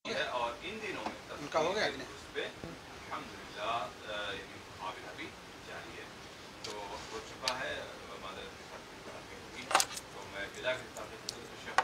है और इन दिनों में उनका हो गया कि नहीं? उस पे अल्हम्दुलिल्लाह काबिल अभी जारी है, तो हो चुका है मादरत के साथ होगी। तो मैं बिला के हिसाब से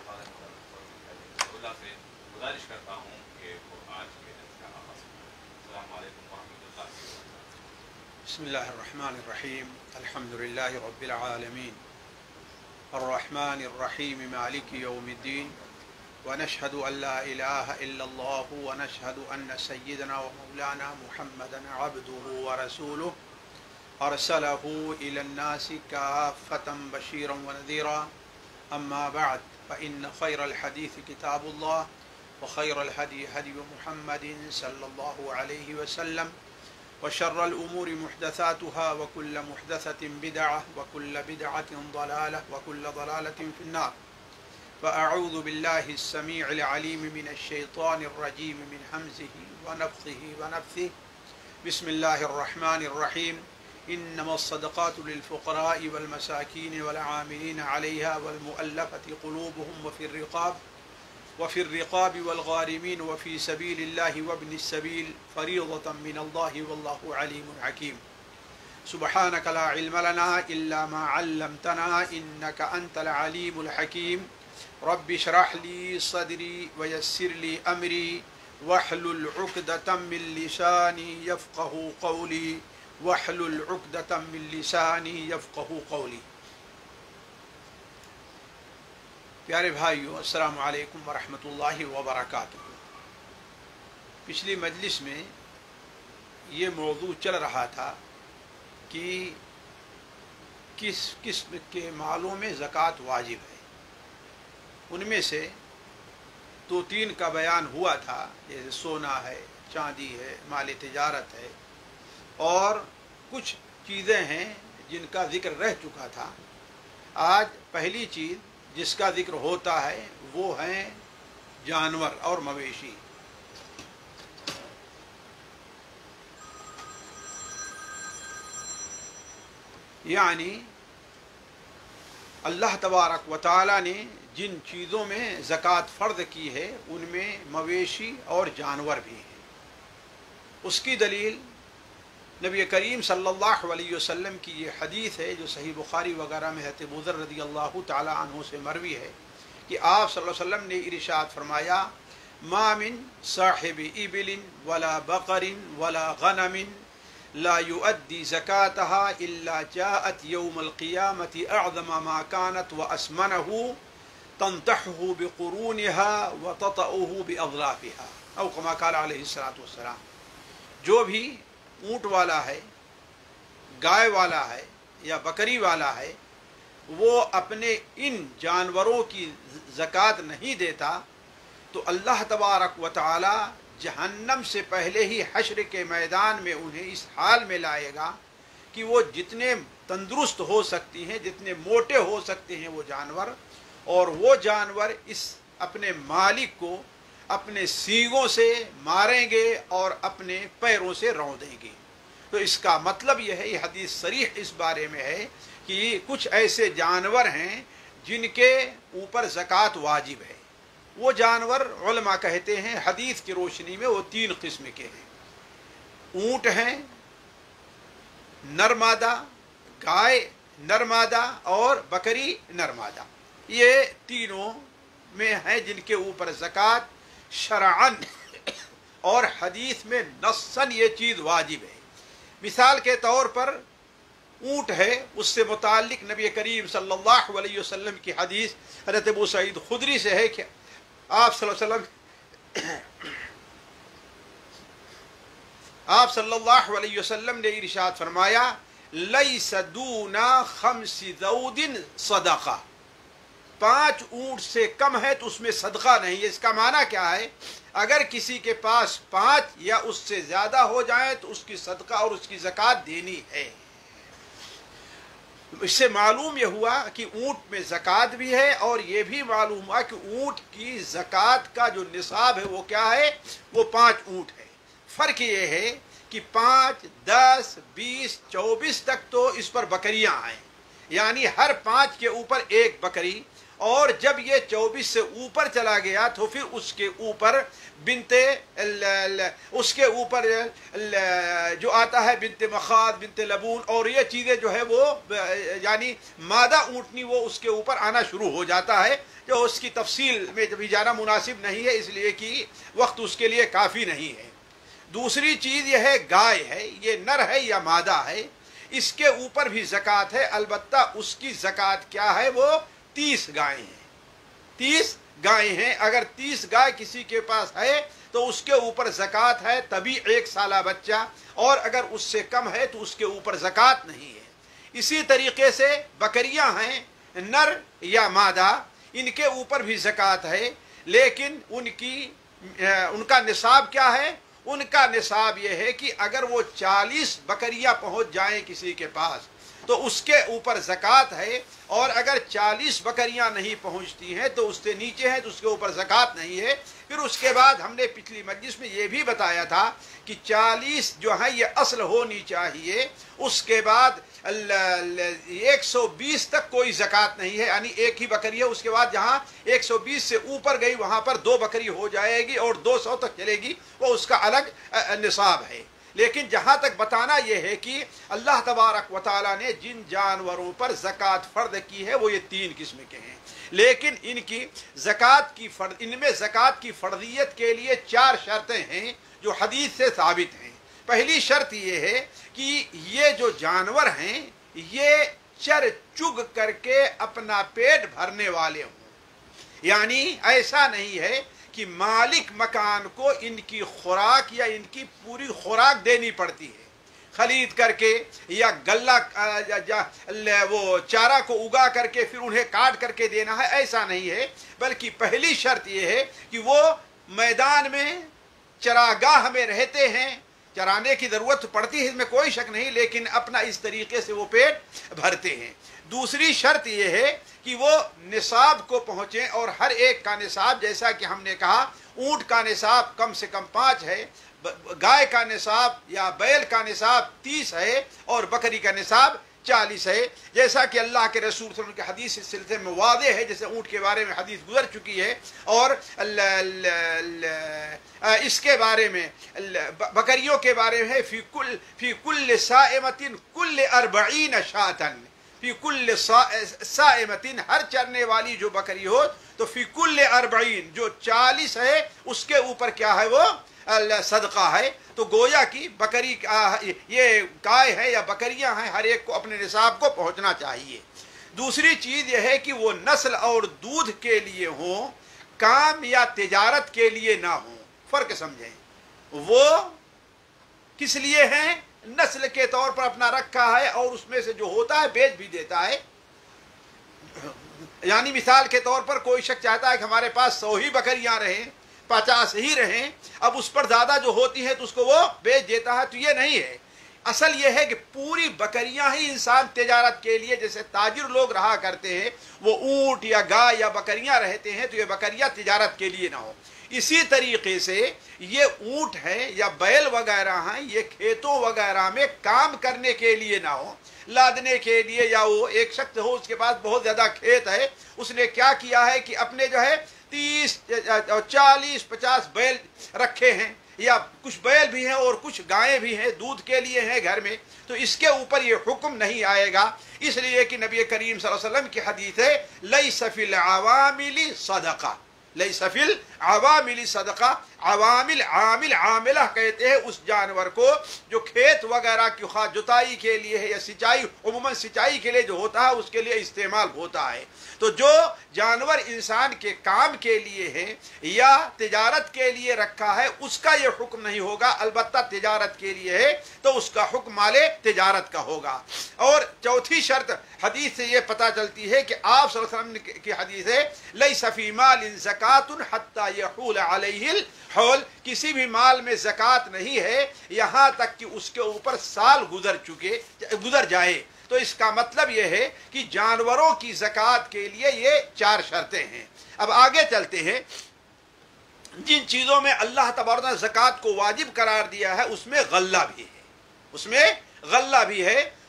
से गुजारिश करता हूँ कि वो आज के दिन का आगाज़ करें। अस्सलामु अलैकुम व रहमतुल्लाहि व बरकातुहू। बिस्मिल्लाहिर्रहमानिर्रहीम अल्हम्दुलिल्लाहि रब्बिल आलमीन अर्रहमानिर्रहीम मालिकि यौमिद्दीन व नशहदु अल्ला इलाहा इल्लल्लाह व नशहदु अन्न सय्यदना व मौलाना मुहम्मदन अब्दुहु व रसूलुहु अरसलहु इलन्नासि काफ़्फ़तन बशीरन व नज़ीरा अम्मा बअद फ़इन्न ख़ैरल हदीस किताबुल्लाह व ख़ैरल हदी हदी मुहम्मदिन सल्लल्लाहु अलैहि वसल्लम व शर्रल उमूरि मुहदसातुहा व कुल्ल मुहदसतिन बिदअह व कुल्ल बिदअतिन ज़लालह व कुल्ल ज़लालतिन फिन्नार। फ़अऊज़ु बिल्लाहिस समीइल अलीम मिनश शैतानिर रजीम मिन हम्ज़िहि व नफ़्ख़िहि व नफ़्थिहि। बिस्मिल्लाहिर रहमानिर रहीम। इन्नमस सदक़ातु लिल फ़ुक़राइ वल मसाकीन वल आमिलीन अलैहा वल मुअल्लफ़ति क़ुलूबुहुम व फ़िर रिक़ाबि वल गारिमीन व फ़ी सबीलिल्लाहि व इब्निस सबील फ़रीज़तन मिनल्लाहि वल्लाहु अलीमुन हकीम। सुब्हानक ला इल्म लना इल्ला मा अल्लमतना इन्नका अंतल अलीमुल हकीम। रब्बि इश्रह ली सदरी व यस्सिर ली अमरी वहलुल उक़दतम मिन लिसानी यफ़क़हू क़ौली वहलुल उक़दतम मिन लिसानी यफ़क़हू क़ौली। प्यारे भाइयों, अस्सलामु अलैकुम व रहमतुल्लाहि व बरकातुहू। पिछली मजलिस में ये मौजू चल रहा था कि किस किस्म के मालों में ज़कात वाजिब है। उनमें से दो तीन का बयान हुआ था, जैसे सोना है, चांदी है, माल तिजारत है, और कुछ चीज़ें हैं जिनका ज़िक्र रह चुका था। आज पहली चीज़ जिसका ज़िक्र होता है वो हैं जानवर और मवेशी। यानी अल्लाह तबारक व तआला ने जिन चीज़ों में ज़कात फ़र्ज़ की है उनमें मवेशी और जानवर भी हैं। उसकी दलील नबी करीम सल्लल्लाहु अलैहि वसल्लम की ये हदीस है जो सही बुखारी वगैरह में हज़रत अबू ज़र रज़ियल्लाहु तआला अन्हु से मरवी है कि आप सल्लल्लाहु अलैहि वसल्लम ने इरशाद फरमाया, मा मिन साहिबि इबिलिन वला बकरिन वला गनमिन ला युअद्दी ज़कातहा इल्ला जाअत यौमल क़ियामति अअज़म मा कानत व अस्मनहु तंतहु बिक़ुरूनिहा व ततअहु बिअज़लाफ़िहा औ कमा क़ाल अलैहिस्सलातु वस्सलाम। जो भी ऊँट वाला है, गाय वाला है या बकरी वाला है, वो अपने इन जानवरों की ज़कात नहीं देता तो अल्लाह तबारक व तआला जहन्नम से पहले ही हश्र के मैदान में उन्हें इस हाल में लाएगा कि वो जितने तंदुरुस्त हो सकती हैं, जितने मोटे हो सकते हैं वो जानवर, और वो जानवर इस अपने मालिक को अपने सींगों से मारेंगे और अपने पैरों से रौंदेंगे। तो इसका मतलब यह है, ये हदीस सरीह इस बारे में है कि कुछ ऐसे जानवर हैं जिनके ऊपर ज़कात वाजिब है। वो जानवर उलमा कहते हैं हदीस की रोशनी में वो तीन किस्म के हैं। ऊँट हैं नरमादा, गाय नरमादा और बकरी नरमादा। ये तीनों में हैं जिनके ऊपर ज़कात शरअन और हदीस में नस्सन ये चीज़ वाजिब है। मिसाल के तौर पर ऊँट है, उससे मुताल्लिक नबी करीम सल्लल्लाहु अलैहि वसल्लम की हदीस हज़रत अबू सईद खुदरी से है कि आप सल्लल्लाहु अलैहि वसल्लम ने इरशाद फरमाया, लैसा दूना खम्सी ज़ौदिन सदक़ा। 5 ऊँट से कम है तो उसमें सदका नहीं है। इसका माना क्या है? अगर किसी के पास 5 या उससे ज़्यादा हो जाए तो उसकी सदका और उसकी ज़कात देनी है। इससे मालूम यह हुआ कि ऊँट में ज़कात भी है, और ये भी मालूम हुआ कि ऊँट की ज़कात का जो निसाब है वो क्या है, वो 5 ऊँट है। फ़र्क ये है कि 5, 10, 20, 24 तक तो इस पर बकरियां आए, यानी हर 5 के ऊपर एक बकरी, اور جب یہ 24 سے اوپر چلا گیا تو پھر اس کے اوپر اس کے اوپر جو آتا ہے بنت مخاض، بنت لبون، اور یہ چیزیں جو ہے وہ یعنی مادہ اونٹنی وہ اس کے اوپر آنا شروع ہو جاتا ہے، جو اس کی تفصیل میں بھی جانا مناسب نہیں ہے، اس لیے کہ وقت اس کے لیے کافی نہیں ہے۔ دوسری چیز یہ ہے گائے ہے، یہ نر ہے یا مادہ ہے، اس کے اوپر بھی زکوٰۃ ہے، البتہ اس کی زکوٰۃ کیا ہے، وہ 30 گائیں ہیں، 30 گائیں ہیں۔ اگر 30 گائے کسی کے پاس ہے تو اس کے اوپر زکوٰۃ ہے، تبھی 1 سالہ بچہ، اور اگر اس سے کم ہے تو اس کے اوپر زکوٰۃ نہیں ہے۔ اسی طریقے سے بکریاں ہیں، نر یا مادہ، ان کے اوپر بھی زکوٰۃ ہے، لیکن ان کا نصاب کیا ہے؟ ان کا نصاب یہ ہے کہ اگر وہ 40 بکریاں پہنچ جائیں کسی کے پاس تو اس کے اوپر زکوٰۃ ہے، اور اگر 40 بکریاں نہیں پہنچتی ہیں تو اس سے نیچے ہیں تو اس کے اوپر زکوٰۃ نہیں ہے۔ پھر اس کے بعد ہم نے پچھلی مجلس میں یہ بھی بتایا تھا کہ 40 جو ہے یہ اصل ہونی چاہیے، اس کے بعد 120 تک کوئی زکوٰۃ نہیں ہے، یعنی ایک ہی بکری ہے، اس کے بعد جہاں 120 سے اوپر گئی وہاں پر 2 بکری ہو جائے گی، اور 200 تک چلے گی، وہ اس کا الگ نصاب ہے۔ لیکن جہاں تک بتانا یہ ہے کہ اللہ تبارک و تعالیٰ نے جن جانوروں پر زکوٰۃ فرض کی ہے وہ یہ 3 قسم کے ہیں، لیکن ان میں زکوٰۃ کی فرضیت کے لیے 4 شرطیں ہیں جو حدیث سے ثابت ہیں۔ پہلی شرط یہ ہے کہ یہ جو جانور ہیں یہ چر چگ کر کے اپنا پیٹ بھرنے والے ہوں، یعنی ایسا نہیں ہے کہ مالک مکان کو ان کی خوراک یا ان کی پوری خوراک دینی پڑتی ہے، خرید کر کے یا غلہ وہ چارہ کو اگا کر کے پھر انہیں کاٹ کر کے دینا ہے، ایسا نہیں ہے۔ بلکہ پہلی شرط یہ ہے کہ وہ میدان میں چراگاہ میں رہتے ہیں، چرانے کی ضرورت پڑتی ہے، اس میں کوئی شک نہیں، لیکن اپنا اس طریقے سے وہ پیٹ بھرتے ہیں۔ دوسری شرط یہ ہے کہ وہ نصاب کو پہنچیں، اور ہر ایک کا نصاب، جیسا کہ ہم نے کہا اونٹ کا نصاب کم سے کم 5 ہے، گائے کا نصاب یا بیل کا نصاب 30 ہے، اور بکری کا نصاب 40 ہے، جیسا کہ اللہ کے رسول صلی اللہ علیہ وسلم کی حدیث اس سلسلے میں واضح ہے، جیسے اونٹ کے بارے میں حدیث گزر چکی ہے، اور اس کے بارے میں بکریوں کے بارے میں ہے فی کل صائمۃ کل 40 شاۃ، فی کل صائمۃ، ہر چرنے والی جو بکری ہو تو فی کل 40 جو 40 ہے اس کے اوپر کیا ہے، وہ صدقہ ہے۔ تو گویا کی بکری یہ گائے ہے یا بکریاں ہیں، ہر ایک کو اپنے نصاب کو پہنچنا چاہیے۔ دوسری چیز یہ ہے کہ وہ نسل اور دودھ کے لیے ہوں، کام یا تجارت کے لیے نہ ہوں۔ فرق سمجھیں، وہ کس لیے ہیں؟ نسل کے طور پر اپنا رکھا ہے، اور اس میں سے جو ہوتا ہے بیچ بھی دیتا ہے۔ یعنی مثال کے طور پر کوئی شخص چاہتا ہے کہ ہمارے پاس 100 ہی بکریاں رہیں، 50 ہی رہیں، اب اس پر زیادہ جو ہوتی ہیں تو اس کو وہ بیچ دیتا ہے، تو یہ نہیں ہے۔ اصل یہ ہے کہ پوری بکریاں ہی انسان تجارت کے لیے، جیسے تاجر لوگ رہا کرتے ہیں، وہ اونٹ یا گائے یا بکریاں رہتے ہیں، تو یہ بکریاں تجارت کے لیے نہ ہو۔ اسی طریقے سے یہ اونٹ ہیں یا بیل وغیرہ ہیں، یہ کھیتوں وغیرہ میں کام کرنے کے لیے نہ ہو، لادنے کے لیے، یا وہ ایک شخص ہو اس کے پاس بہت زیادہ کھیت ہے، اس نے کیا کیا ہے کہ اپنے جو ہے 30 40 50 بیل رکھے ہیں، یا کچھ بیل بھی ہیں اور کچھ گائیں بھی ہیں، دودھ کے لیے ہیں گھر میں، تو اس کے اوپر یہ حکم نہیں آئے گا، اس لیے کہ نبی کریم صلی اللہ علیہ وسلم کی حدیث ہے لیس فی العوامل صدقہ، لیس فی العوامل صدقہ۔ عوامل، عامل، عاملہ کہتے ہیں اس جانور کو جو کھیت وغیرہ کی خواہ جتائی کے لیے ہے یا سچائی، عموماً سچائی کے لیے جو ہوتا ہے اس کے لیے استعمال ہوتا ہے۔ تو جو جانور انسان کے کام کے لیے ہے یا تجارت کے لیے رکھا ہے اس کا یہ حکم نہیں ہوگا، البتہ تجارت کے لیے ہے تو اس کا حکم مال تجارت کا ہوگا۔ اور چوتھی شرط حدیث سے یہ پتہ چلتی ہے کہ آپ صلی اللہ علیہ وسلم کی حدیث ہے لیس فی مال زکاۃ حتی یحول علیہ الحول، کسی بھی مال میں زکوٰۃ نہیں ہے یہاں تک کہ اس کے اوپر سال گزر جائے۔ تو اس کا مطلب یہ ہے کہ جانوروں کی زکوٰۃ کے لیے یہ 4 شرطیں ہیں۔ اب آگے چلتے ہیں، جن چیزوں میں اللہ تبارک نے زکوٰۃ کو واجب قرار دیا ہے اس میں غلہ بھی ہے، اس میں غلہ بھی ہے،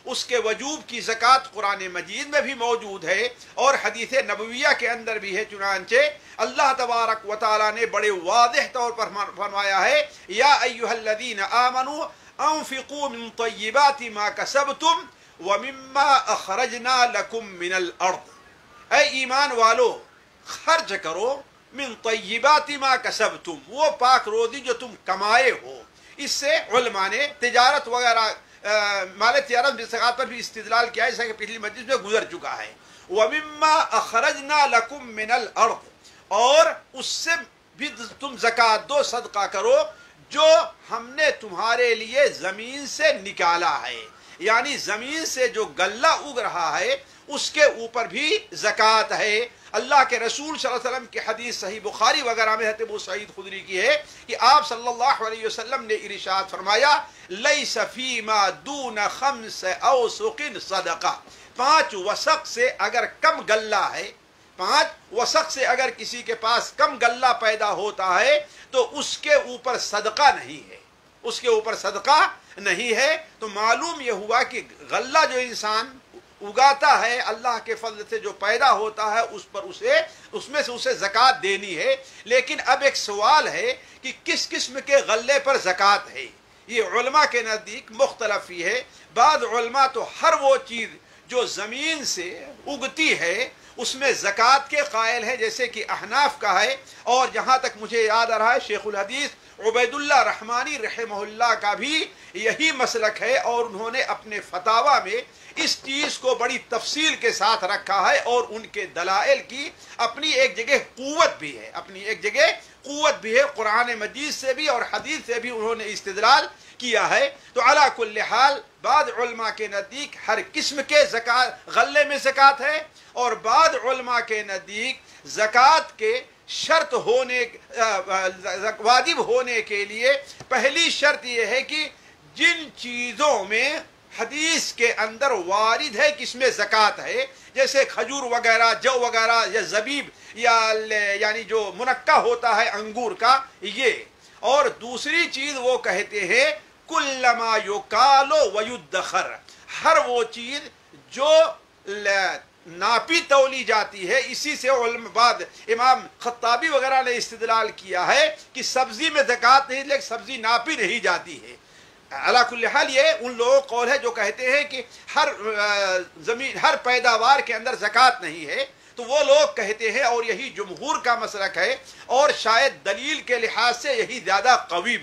اس کے وجوب کی زکوٰۃ قرآن مجید میں بھی موجود ہے اور حدیث نبویہ کے اندر بھی ہے۔ چنانچہ اللہ تبارک و تعالیٰ نے بڑے واضح طور پر فرمایا ہے، یا ایھا الذین آمنوا انفقوا من طیبات ما کسبتم ومما اخرجنا لکم من الارض، اے ایمان والو خرچ کرو من طیبات ما کسبتم، وہ پاک روزی جو تم کمائے ہو۔ اس سے علماء نے تجارت وغیرہ مال تجارت کی زکوٰۃ پر بھی استدلال کیا ہے، جیسا کہ پچھلی مجلس میں گزر چکا ہے۔ وَمِمَّا أَخْرَجْنَا لَكُم مِّنَ الْأَرْضِ، اور اس سے بھی تم زکوٰۃ دو، صدقہ کرو جو ہم نے تمہارے لیے زمین سے نکالا ہے، یعنی زمین سے جو غلہ اگ رہا ہے اس کے اوپر بھی زکوٰۃ ہے۔ اللہ کے رسول صلی اللہ علیہ وسلم کی حدیث صحیح بخاری وغیرہ میں حضرت ابو سعید خدری کی ہے کہ آپ صلی اللہ علیہ وسلم نے ارشاد فرمایا، لیس فیما دون خمس اوسق صدقہ، 5 وسق سے اگر کم غلہ ہے، 5 وسق سے اگر کسی کے پاس کم غلہ پیدا ہوتا ہے تو اس کے اوپر صدقہ نہیں ہے، اس کے اوپر صدقہ نہیں ہے۔ تو معلوم یہ ہوا کہ غلہ جو انسان اگاتا ہے اللہ کے فضل سے جو پیدا ہوتا ہے اس میں سے اسے زکوٰۃ دینی ہے۔ لیکن اب ایک سوال ہے کہ کس قسم کے غلے پر زکوٰۃ ہے، یہ علماء کے نزدیک مختلف ہی ہے۔ بعض علماء تو ہر وہ چیز جو زمین سے اگتی ہے اس میں زکوٰۃ کے قائل ہے، جیسے کہ احناف کا ہے، اور جہاں تک مجھے یاد آ رہا ہے شیخ الحدیث عبید اللہ رحمانی رحمہ اللہ کا بھی یہی مسلک ہے، اور انہوں نے اپنے فتاویٰ میں اس چیز کو بڑی تفصیل کے ساتھ رکھا ہے، اور ان کے دلائل کی اپنی ایک جگہ قوت بھی ہے، اپنی ایک جگہ قوت بھی ہے، قرآن مجید سے بھی اور حدیث سے بھی انہوں نے استدلال کیا ہے۔ تو علی کل حال بعض علماء کے نزدیک ہر قسم کے زکوٰۃ غلے میں زکوٰۃ ہے، اور بعض علماء کے نزدیک زکوٰۃ کے شرط ہونے واجب ہونے کے لیے پہلی شرط یہ ہے کہ جن چیزوں میں حدیث کے اندر وارد ہے کہ اس میں زکوٰۃ ہے، جیسے کھجور وغیرہ، جو وغیرہ، یا زبیب، یا یعنی جو منقع ہوتا ہے انگور کا، یہ۔ اور دوسری چیز وہ کہتے ہیں کلما یکال ویدخر، ہر وہ چیز جو ناپی تولی جاتی ہے۔ اسی سے بعد امام خطابی وغیرہ نے استدلال کیا ہے کہ سبزی میں زکوٰۃ نہیں، لیکن سبزی ناپی نہیں جاتی ہے۔ علی کل حال یہ ان لوگوں کا قول ہے جو کہتے ہیں کہ ہر پیداوار کے اندر زکوٰۃ نہیں ہے، تو وہ لوگ کہتے ہیں، اور یہی جمہور کا مسلک ہے، اور شاید دلیل کے لحاظ سے یہی زیادہ قوی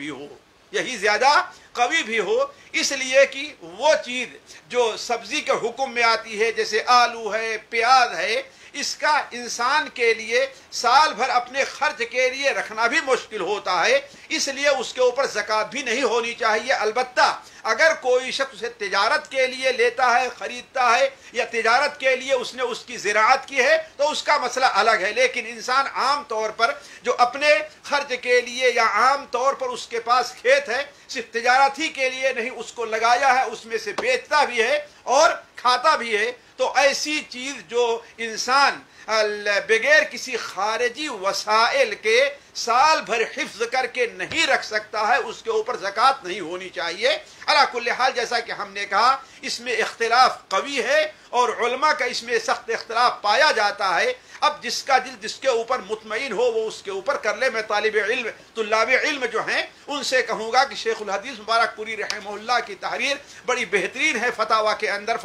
بھی ہو، اس لیے کہ وہ چیز جو سبزی کے حکم میں آتی ہے، جیسے آلو ہے، پیاز ہے، اس کا انسان کے لیے سال بھر اپنے خرچ کے لیے رکھنا بھی مشکل ہوتا ہے، اس لیے اس کے اوپر زکوٰۃ بھی نہیں ہونی چاہیے۔ البتہ اگر کوئی شخص اسے تجارت کے لیے لیتا ہے، خریدتا ہے، یا تجارت کے لیے اس نے اس کی زراعت کی ہے تو اس کا مسئلہ الگ ہے، لیکن انسان عام طور پر جو اپنے خرچ کے لیے یا عام طور پر اس کے پاس کھیت ہے، صرف تجارت ہی کے لیے نہیں، اس کو لگایا ہے، اس میں سے بیچتا بھی ہے اور کھاتا بھی ہے، تو ایسی چیز جو انسان بغیر کسی خارجی وسائل کے سال بھر حفظ کر کے نہیں رکھ سکتا ہے، اس کے اوپر زکوٰۃ نہیں ہونی چاہیے۔ علی کل حال جیسا کہ ہم نے کہا اس میں اختلاف قوی ہے، اور علماء کا اس میں سخت اختلاف پایا جاتا ہے۔ اب جس کا دل جس کے اوپر مطمئن ہو وہ اس کے اوپر کر لے۔ میں طلاب علم جو ہیں ان سے کہوں گا کہ شیخ الحدیث مبارک پوری رحمہ اللہ کی تحریر بڑی بہترین ہے فتاویٰ کے اندر،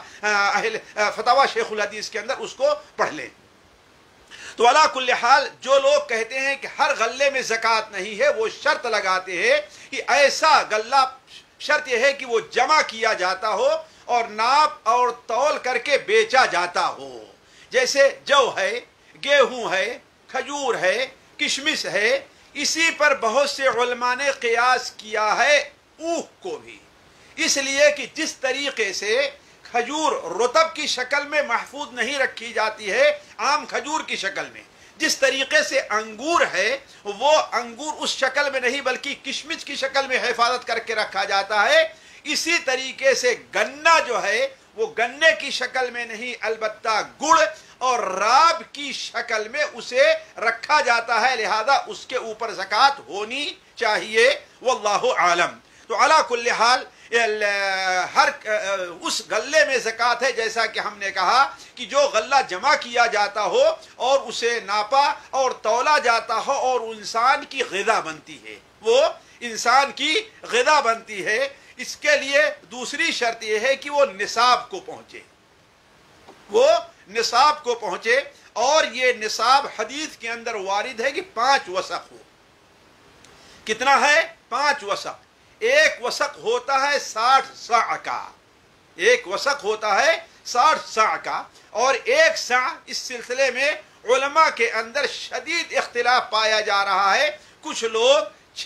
فتاویٰ شیخ الحدیث کے اندر، اس کو پڑھ لیں۔ تو علی کل حال جو لوگ کہتے ہیں کہ ہر غلے میں زکوٰۃ نہیں ہے، وہ شرط لگاتے ہیں کہ ایسا غلہ، شرط یہ ہے کہ وہ جمع کیا جاتا ہو اور ناپ اور تول کر کے بیچا جاتا ہو، جیسے جو ہے، گیہوں ہے، کھجور ہے، کشمش ہے۔ اسی پر بہت سے علماء نے قیاس کیا ہے اوخ کو بھی، اس لیے کہ جس طریقے سے کھجور رطب کی شکل میں محفوظ نہیں رکھی جاتی ہے عام کھجور کی شکل میں، جس طریقے سے انگور ہے وہ انگور اس شکل میں نہیں بلکہ کشمش کی شکل میں حفاظت کر کے رکھا جاتا ہے، اسی طریقے سے گنا جو ہے وہ گنے کی شکل میں نہیں البتہ گڑ اور راب کی شکل میں اسے رکھا جاتا ہے، لہذا اس کے اوپر زکوٰۃ ہونی چاہیے، واللہ عالم۔ تو علی کل حال ہر اس غلے میں زکوٰۃ ہے، جیسا کہ ہم نے کہا کہ جو غلہ جمع کیا جاتا ہو اور اسے ناپا اور تولا جاتا ہو اور انسان کی غذا بنتی ہے، وہ انسان کی غذا بنتی ہے، اس کے لیے دوسری شرط یہ ہے کہ وہ نصاب کو پہنچے، وہ نصاب کو پہنچے، اور یہ نصاب حدیث کے اندر وارد ہے کہ 5 وسق ہو۔ کتنا ہے؟ 5 وسق۔ ایک وسق ہوتا ہے 60 صاع کا، ایک وسق ہوتا ہے 60 صاع کا، اور ایک صاع اس سلسلے میں علماء کے اندر شدید اختلاف پایا جا رہا ہے۔ کچھ لوگ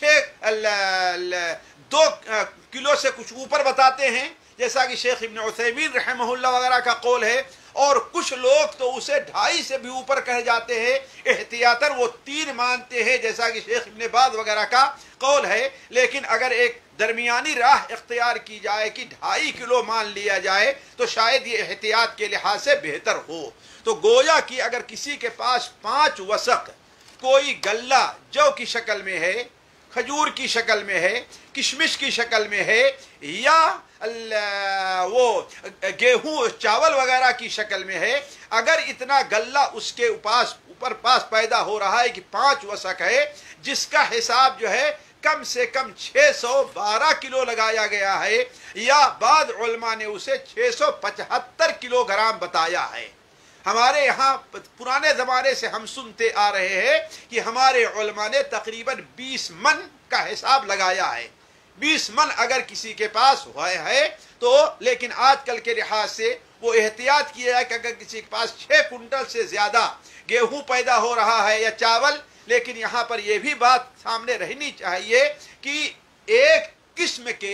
2 کلو سے کچھ اوپر بتاتے ہیں، جیسا کہ شیخ ابن عثیمین رحمہ اللہ وغیرہ کا قول ہے، اور کچھ لوگ تو اسے 2.5 سے بھی اوپر کہہ جاتے ہیں، احتیاطاً وہ 3 مانتے ہیں، جیسا کہ شیخ ابن باز وغیرہ کا قول ہے۔ لیکن اگر ایک درمیانی راہ اختیار کی جائے کہ 2.5 کلو مان لیا جائے تو شاید یہ احتیاط کے لحاظ سے بہتر ہو۔ تو گویا کہ اگر کسی کے پاس 5 وسق کوئی غلہ جو کی شکل میں ہے، کھجور کی شکل میں ہے، کشمش کی شکل میں ہے، یا وہ گیہوں چاول وغیرہ کی شکل میں ہے، اگر اتنا غلہ اس کے پاس پیدا ہو رہا ہے کہ 5 وسق ہے، جس کا حساب جو ہے کم سے کم 612 کلو لگایا گیا ہے، یا بعض علماء نے اسے 675 کلو گرام بتایا ہے۔ ہمارے یہاں پرانے زمانے سے ہم سنتے آ رہے ہیں کہ ہمارے علماء نے تقریباً 20 من کا حساب لگایا ہے۔ 20 من اگر کسی کے پاس ہے تو، لیکن آج کل کے لحاظ سے وہ احتیاط کیا ہے کہ اگر کسی کے پاس 6 کنٹل سے زیادہ گیہوں پیدا ہو رہا ہے یا چاول، لیکن یہاں پر یہ بھی بات سامنے رہنی چاہیے کہ ایک قسم کے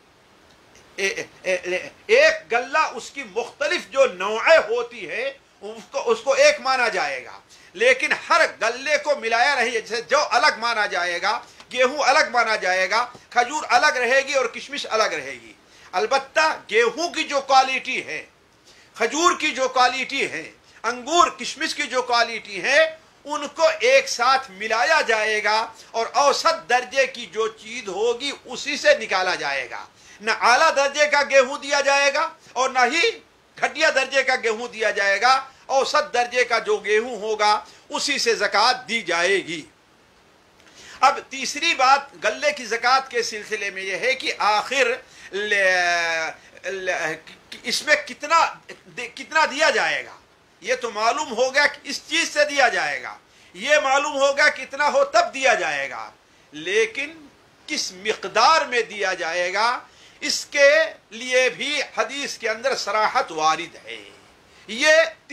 ایک غلہ اس کی مختلف جو نوعیں ہوتی ہے اس کو ایک مانا جائے گا، لیکن ہر غلے کو ملایا نہیں، جیسے جو الگ مانا جائے گا، گیہوں الگ مانا جائے گا، کھجور الگ رہے گی اور کشمش الگ رہے گی۔ البتہ گیہوں کی جو کوالٹی ہے، کھجور کی جو کوالٹی ہے، انگور کشمش کی جو کوالٹی ہے، ان کو ایک ساتھ ملایا جائے گا، اور اوسط درجے کی جو چیز ہوگی اسی سے نکالا جائے گا۔ نہ اعلیٰ درجے کا گیہوں دیا جائے گا اور نہ ہی گھٹیا درجے کا گیہوں دیا جائے گا، اوسط درجے کا جو گیہوں ہوگا اسی سے زکوٰۃ دی جائے گی۔ اب تیسری بات غلے کی زکوٰۃ کے سلسلے میں یہ ہے کہ آخر اس میں کتنا دیا جائے گا۔ یہ تو معلوم ہوگا کہ اس چیز سے دیا جائے گا، یہ معلوم ہوگا کتنا ہو تب دیا جائے گا، لیکن کس مقدار میں دیا جائے گا اس کے لیے بھی حدیث کے اندر صراحت وارد ہے۔ یہ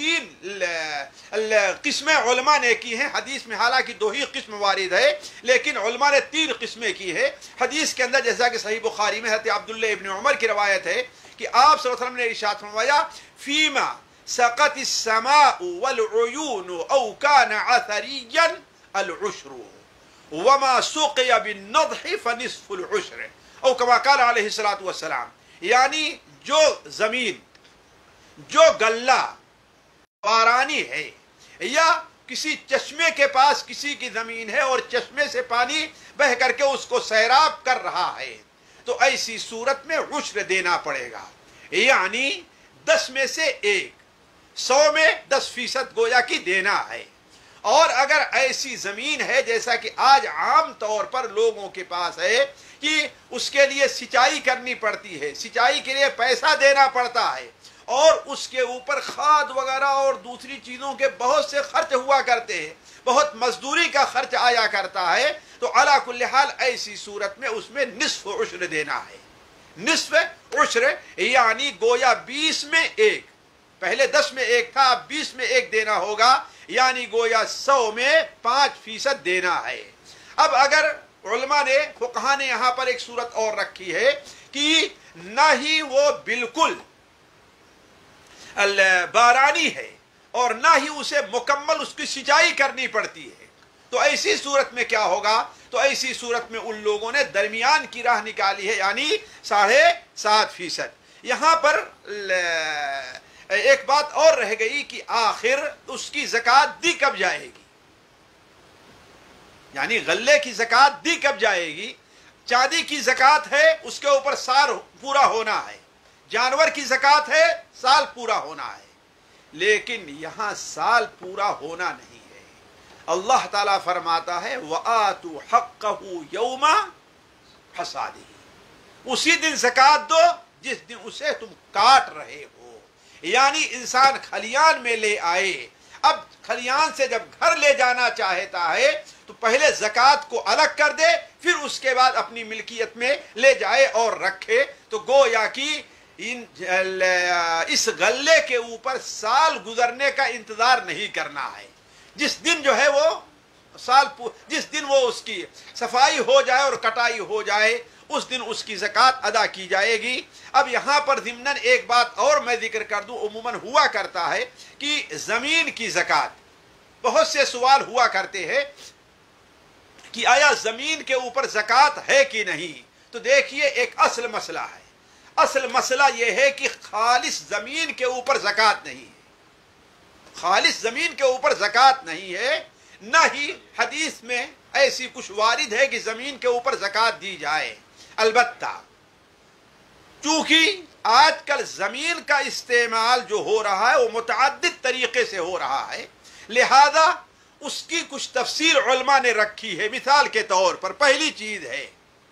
3 قسمیں علماء نے کی ہیں حدیث میں، حالانکہ 2 ہی قسم وارد ہے، لیکن علماء نے 3 قسمیں کی ہے حدیث کے اندر، جیسا کہ صحیح بخاری میں حضرت عبداللہ ابن عمر کی روایت ہے کہ آپ صلی اللہ علیہ وسلم نے ارشاد فرمایا، فیما سقط السماء والعیون او کان عثریا العشر وما سقی بالنضح فنصف العشر، او کما قال علیہ الصلوۃ والسلام، یعنی جو زمین، جو غلہ بارانی ہے یا کسی چشمے کے پاس کسی کی زمین ہے اور چشمے سے پانی بہ کر کے اس کو سیراب کر رہا ہے، تو ایسی صورت میں عشر دینا پڑے گا، یعنی 10 میں سے 1، 100 میں 10% گویا کی دینا ہے۔ اور اگر ایسی زمین ہے جیسا کہ آج عام طور پر لوگوں کے پاس ہے کہ اس کے لیے سینچائی کرنی پڑتی ہے، سینچائی کے لیے پیسہ دینا پڑتا ہے، اور اس کے اوپر کھاد وغیرہ اور دوسری چیزوں کے بہت سے خرچ ہوا کرتے ہیں، بہت مزدوری کا خرچ آیا کرتا ہے، تو علی کل حال ایسی صورت میں اس میں نصف عشر دینا ہے۔ نصف عشر یعنی گویا 20 میں 1، پہلے 10 میں 1 تھا، اب 20 میں 1 دینا ہوگا، یعنی گویا 100 میں 5% دینا ہے۔ اب اگر علماء نے، فقہاء نے یہاں پر ایک صورت اور رکھی ہے کہ نہ ہی وہ بالکل بارانی ہے اور نہ ہی اسے مکمل اس کی سینچائی کرنی پڑتی ہے، تو ایسی صورت میں کیا ہوگا؟ تو ایسی صورت میں ان لوگوں نے درمیان کی راہ نکالی ہے، یعنی 7.5%۔ یہاں پر ایک بات اور رہ گئی کہ آخر اس کی زکوٰۃ دی کب جائے گی، یعنی غلے کی زکوٰۃ دی کب جائے گی؟ चांदी की ज़कात है, उसके ऊपर साल पूरा होना है। जानवर की ज़कात है, साल पूरा होना है। लेकिन यहां साल पूरा होना नहीं है। अल्लाह ताला फरमाता है वआतु हक्कहू यौमा हसादी, उसी दिन ज़कात दो जिस दिन उसे तुम काट रहे हो। यानी इंसान खलियान में ले आए, अब खलियान से जब घर ले जाना चाहता है तो पहले ज़कात को अलग कर दे, फिर उसके बाद अपनी मिल्कियत में ले जाए और रखे। तो गोया कि इस गल्ले के ऊपर साल गुजरने का इंतजार नहीं करना है। जिस दिन जो है वो जिस दिन वो उसकी सफाई हो जाए और कटाई हो जाए, उस दिन उसकी ज़कात अदा की जाएगी। अब यहाँ पर ज़िम्नन एक बात और मैं जिक्र कर दूँ, उमूमन हुआ करता है कि ज़मीन की ज़कात, बहुत से सवाल हुआ करते हैं कि आया ज़मीन के ऊपर ज़कात है कि नहीं। तो देखिए एक असल मसला है। असल मसला यह है कि खालिस ज़मीन के ऊपर ज़कात नहीं है, खालिस ज़मीन के ऊपर ज़कात नहीं है। न ही हदीस में ऐसी कुछ वारिद है कि ज़मीन के ऊपर ज़कात दी जाए। अलबत्ता चूंकि आजकल ज़मीन का इस्तेमाल जो हो रहा है वो मुतअद्दिद तरीके से हो रहा है, लिहाजा उसकी कुछ तफसीर उलमा ने रखी है। मिसाल के तौर पर पहली चीज है,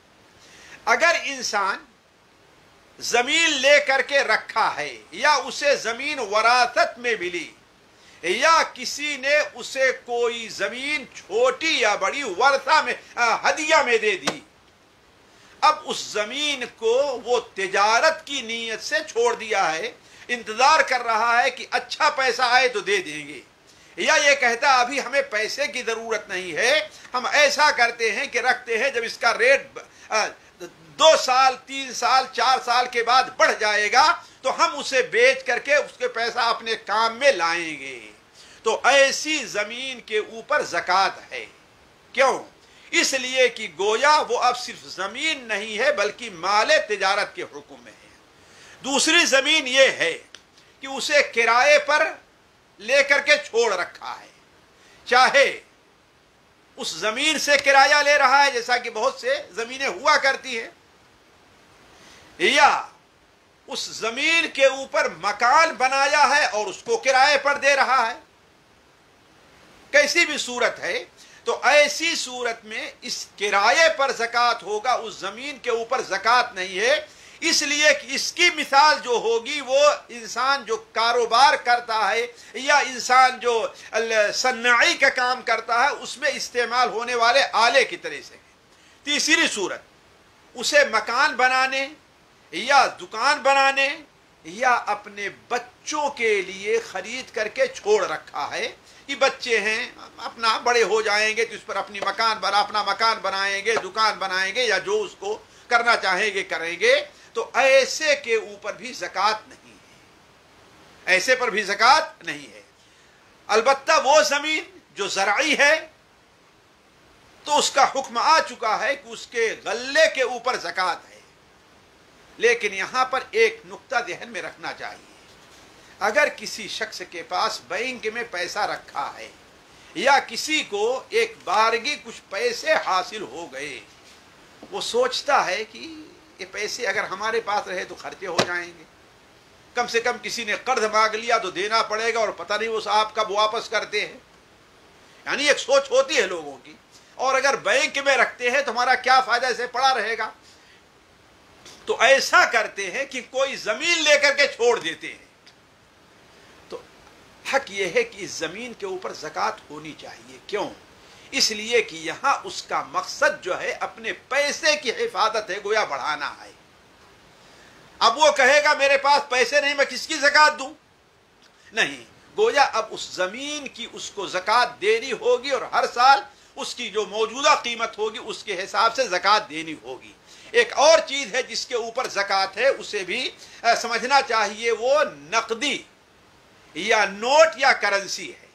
अगर इंसान जमीन लेकर के रखा है या उसे जमीन वरासत में मिली या किसी ने उसे कोई जमीन छोटी या बड़ी वर्षा में हदिया में दे दी, अब उस जमीन को वो तिजारत की नीयत से छोड़ दिया है, इंतजार कर रहा है कि अच्छा पैसा आए तो दे देंगे, या ये कहता अभी हमें पैसे की जरूरत नहीं है, हम ऐसा करते हैं कि रखते हैं, जब इसका रेट 2 साल 3 साल 4 साल के बाद बढ़ जाएगा तो हम उसे बेच करके उसके पैसा अपने काम में लाएंगे। तो ऐसी जमीन के ऊपर ज़कात है। क्यों? इसलिए कि गोया वो अब सिर्फ जमीन नहीं है बल्कि माले तिजारत के हुक्म में है। दूसरी जमीन ये है कि उसे किराए पर लेकर के छोड़ रखा है, चाहे उस जमीन से किराया ले रहा है जैसा कि बहुत से जमीनें हुआ करती है, या उस जमीन के ऊपर मकान बनाया है और उसको किराए पर दे रहा है, कैसी भी सूरत है, तो ऐसी सूरत में इस किराए पर ज़कात होगा, उस जमीन के ऊपर ज़कात नहीं है। इसलिए कि इसकी मिसाल जो होगी वो इंसान जो कारोबार करता है या इंसान जो सन्नाई का काम करता है उसमें इस्तेमाल होने वाले आले की तरह से है। तीसरी सूरत, उसे मकान बनाने या दुकान बनाने या अपने बच्चों के लिए खरीद करके छोड़ रखा है कि बच्चे हैं अपना बड़े हो जाएंगे तो इस पर अपना मकान बनाएंगे, दुकान बनाएंगे या जो उसको करना चाहेंगे करेंगे, तो ऐसे के ऊपर भी ज़कात नहीं है, ऐसे पर भी ज़कात नहीं है। अलबत्ता वो ज़मीन जो ज़राई है तो उसका हुक्म आ चुका है कि उसके गल्ले के ऊपर ज़कात है। लेकिन यहां पर एक नुक्ता ध्यान में रखना चाहिए, अगर किसी शख्स के पास बैंक में पैसा रखा है या किसी को एक बारगी कुछ पैसे हासिल हो गए, वो सोचता है कि ये पैसे अगर हमारे पास रहे तो खर्चे हो जाएंगे, कम से कम किसी ने कर्ज मांग लिया तो देना पड़ेगा और पता नहीं वो साहब कब वापस करते हैं, यानी एक सोच होती है लोगों की। और अगर बैंक में रखते हैं तो हमारा क्या फायदा, इसे पड़ा रहेगा। तो ऐसा करते हैं कि कोई जमीन लेकर के छोड़ देते हैं। तो हक यह है कि इस जमीन के ऊपर ज़कात होनी चाहिए। क्यों? इसलिए कि यहां उसका मकसद जो है अपने पैसे की हिफाजत है, गोया बढ़ाना है। अब वो कहेगा मेरे पास पैसे नहीं, मैं किसकी ज़कात दूं? नहीं, गोया अब उस जमीन की उसको ज़कात देनी होगी और हर साल उसकी जो मौजूदा कीमत होगी उसके हिसाब से ज़कात देनी होगी। एक और चीज है जिसके ऊपर ज़कात है, उसे भी समझना चाहिए, वो नकदी या नोट या करेंसी है।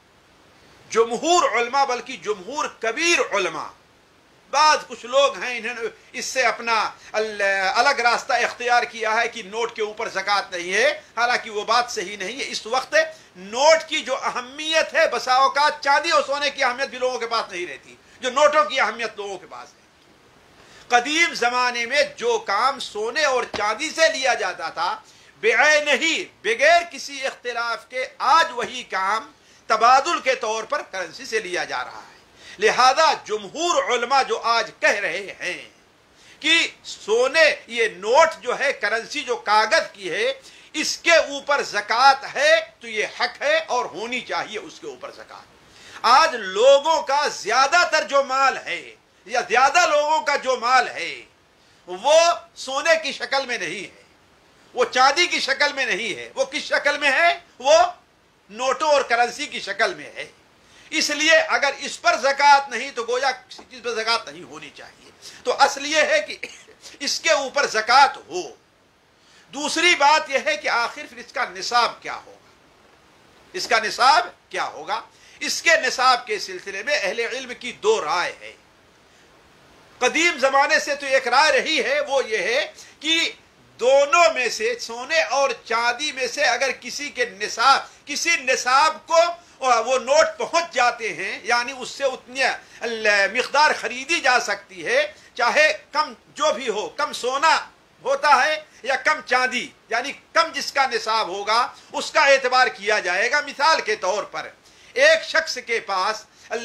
जमहूर उलमा, बल्कि जमहूर कबीर उलमा, बाद कुछ लोग हैं इन्होंने इससे अपना अलग रास्ता इख्तियार किया है कि नोट के ऊपर ज़कात नहीं है। हालांकि वो बात सही नहीं है। इस वक्त नोट की जो अहमियत है, बसा औकात चांदी और सोने की अहमियत भी लोगों के पास नहीं रहती जो नोटों की अहमियत लोगों के पास है। قدیم زمانے میں جو کام سونے اور چاندی سے لیا جاتا تھا بعینہی بغیر کسی اختلاف کے، آج وہی کام تبادل کے طور پر کرنسی سے لیا جا رہا ہے۔ لہذا جمہور علماء جو آج کہہ رہے ہیں کہ سونے یہ نوٹ جو ہے، کرنسی جو کاغذ کی ہے، اس کے اوپر زکوٰۃ ہے تو یہ حق ہے اور ہونی چاہیے اس کے اوپر زکوٰۃ۔ آج لوگوں کا زیادہ تر جو مال ہے یا زیادہ لوگوں کا جو مال ہے وہ سونے کی شکل میں نہیں ہے، وہ چاندی کی شکل میں نہیں ہے، وہ کس شکل میں ہے؟ وہ نوٹوں اور کرنسی کی شکل میں ہے۔ اس لیے اگر اس پر زکوٰۃ نہیں تو گویا کسی چیز پر زکوٰۃ نہیں ہونی چاہیے۔ تو اصل یہ ہے کہ اس کے اوپر زکوٰۃ ہو۔ دوسری بات یہ ہے کہ آخر پھر اس کا نصاب کیا ہوگا، اس کا نصاب کیا ہوگا؟ اس کے نصاب کے سلسلے میں اہل علم کی دو رائے ہے۔ قدیم زمانے سے تو ایک رائے رہی ہے، وہ یہ ہے کہ دونوں میں سے، سونے اور چاندی میں سے اگر کسی نصاب کو وہ نوٹ پہنچ جاتے ہیں، یعنی اس سے اتنی مقدار خریدی جا سکتی ہے، چاہے کم جو بھی ہو، کم سونا ہوتا ہے یا کم چاندی، یعنی کم جس کا نصاب ہوگا اس کا اعتبار کیا جائے گا۔ مثال کے طور پر ایک شخص کے پاس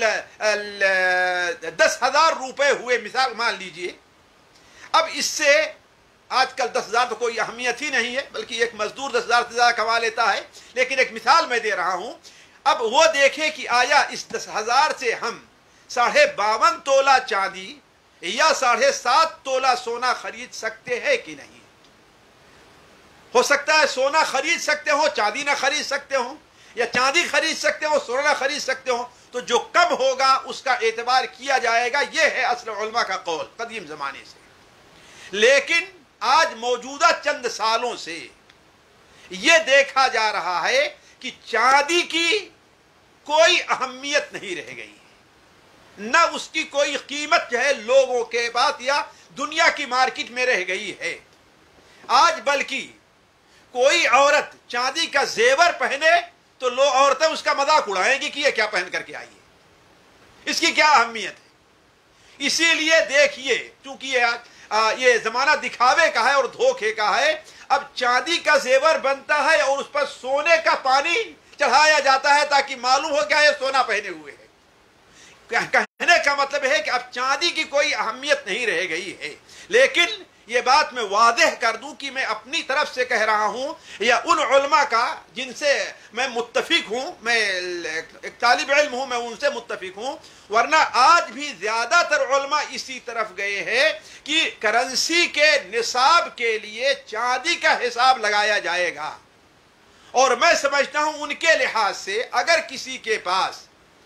10,000 روپے ہوئے، مثال مان لیجئے۔ اب اس سے آج کل 10,000 تو کوئی اہمیت ہی نہیں ہے، بلکہ ایک مزدور 10,000 سے زیادہ کما لیتا ہے، لیکن ایک مثال میں دے رہا ہوں۔ اب وہ دیکھے کہ آیا اس 10,000 سے ہم 52.5 تولہ چاندی یا 7.5 تولہ سونا خرید سکتے ہیں کہ نہیں؟ ہو سکتا ہے سونا خرید سکتے ہو، چاندی نہ خرید سکتے ہو، یا چاندی خرید سکتے ہو، سونا نہ خرید سکتے ہو، تو جو کم ہوگا اس کا اعتبار کیا جائے گا۔ یہ ہے اصل علماء کا قول قدیم زمانے سے۔ لیکن آج موجودہ چند سالوں سے یہ دیکھا جا رہا ہے کہ چاندی کی کوئی اہمیت نہیں رہ گئی ہے، نہ اس کی کوئی قیمت جو ہے لوگوں کے پاس یا دنیا کی مارکیٹ میں رہ گئی ہے۔ آج بلکہ کوئی عورت چاندی کا زیور پہنے تو عورتیں اس کا مذاق اڑائیں گی کہ یہ کیا پہن کر کے آئی ہے، اس کی کیا اہمیت ہے۔ اسی لیے دیکھیے، چونکہ یہ زمانہ دکھاوے کا ہے اور دھوکے کا ہے، اب چاندی کا زیور بنتا ہے اور اس پر سونے کا پانی چڑھایا جاتا ہے تاکہ معلوم ہو کہ یہ سونا پہنے ہوئے ہے۔ کہنے کا مطلب ہے کہ اب چاندی کی کوئی اہمیت نہیں رہ گئی ہے۔ لیکن یہ بات میں واضح کر دوں کہ میں اپنی طرف سے کہہ رہا ہوں یا ان علماء کا جن سے میں متفق ہوں، میں ایک طالب علم ہوں، میں ان سے متفق ہوں، ورنہ آج بھی زیادہ تر علماء اسی طرف گئے ہیں کہ کرنسی کے نصاب کے لیے چاندی کا حساب لگایا جائے گا۔ اور میں سمجھتا ہوں ان کے لحاظ سے اگر کسی کے پاس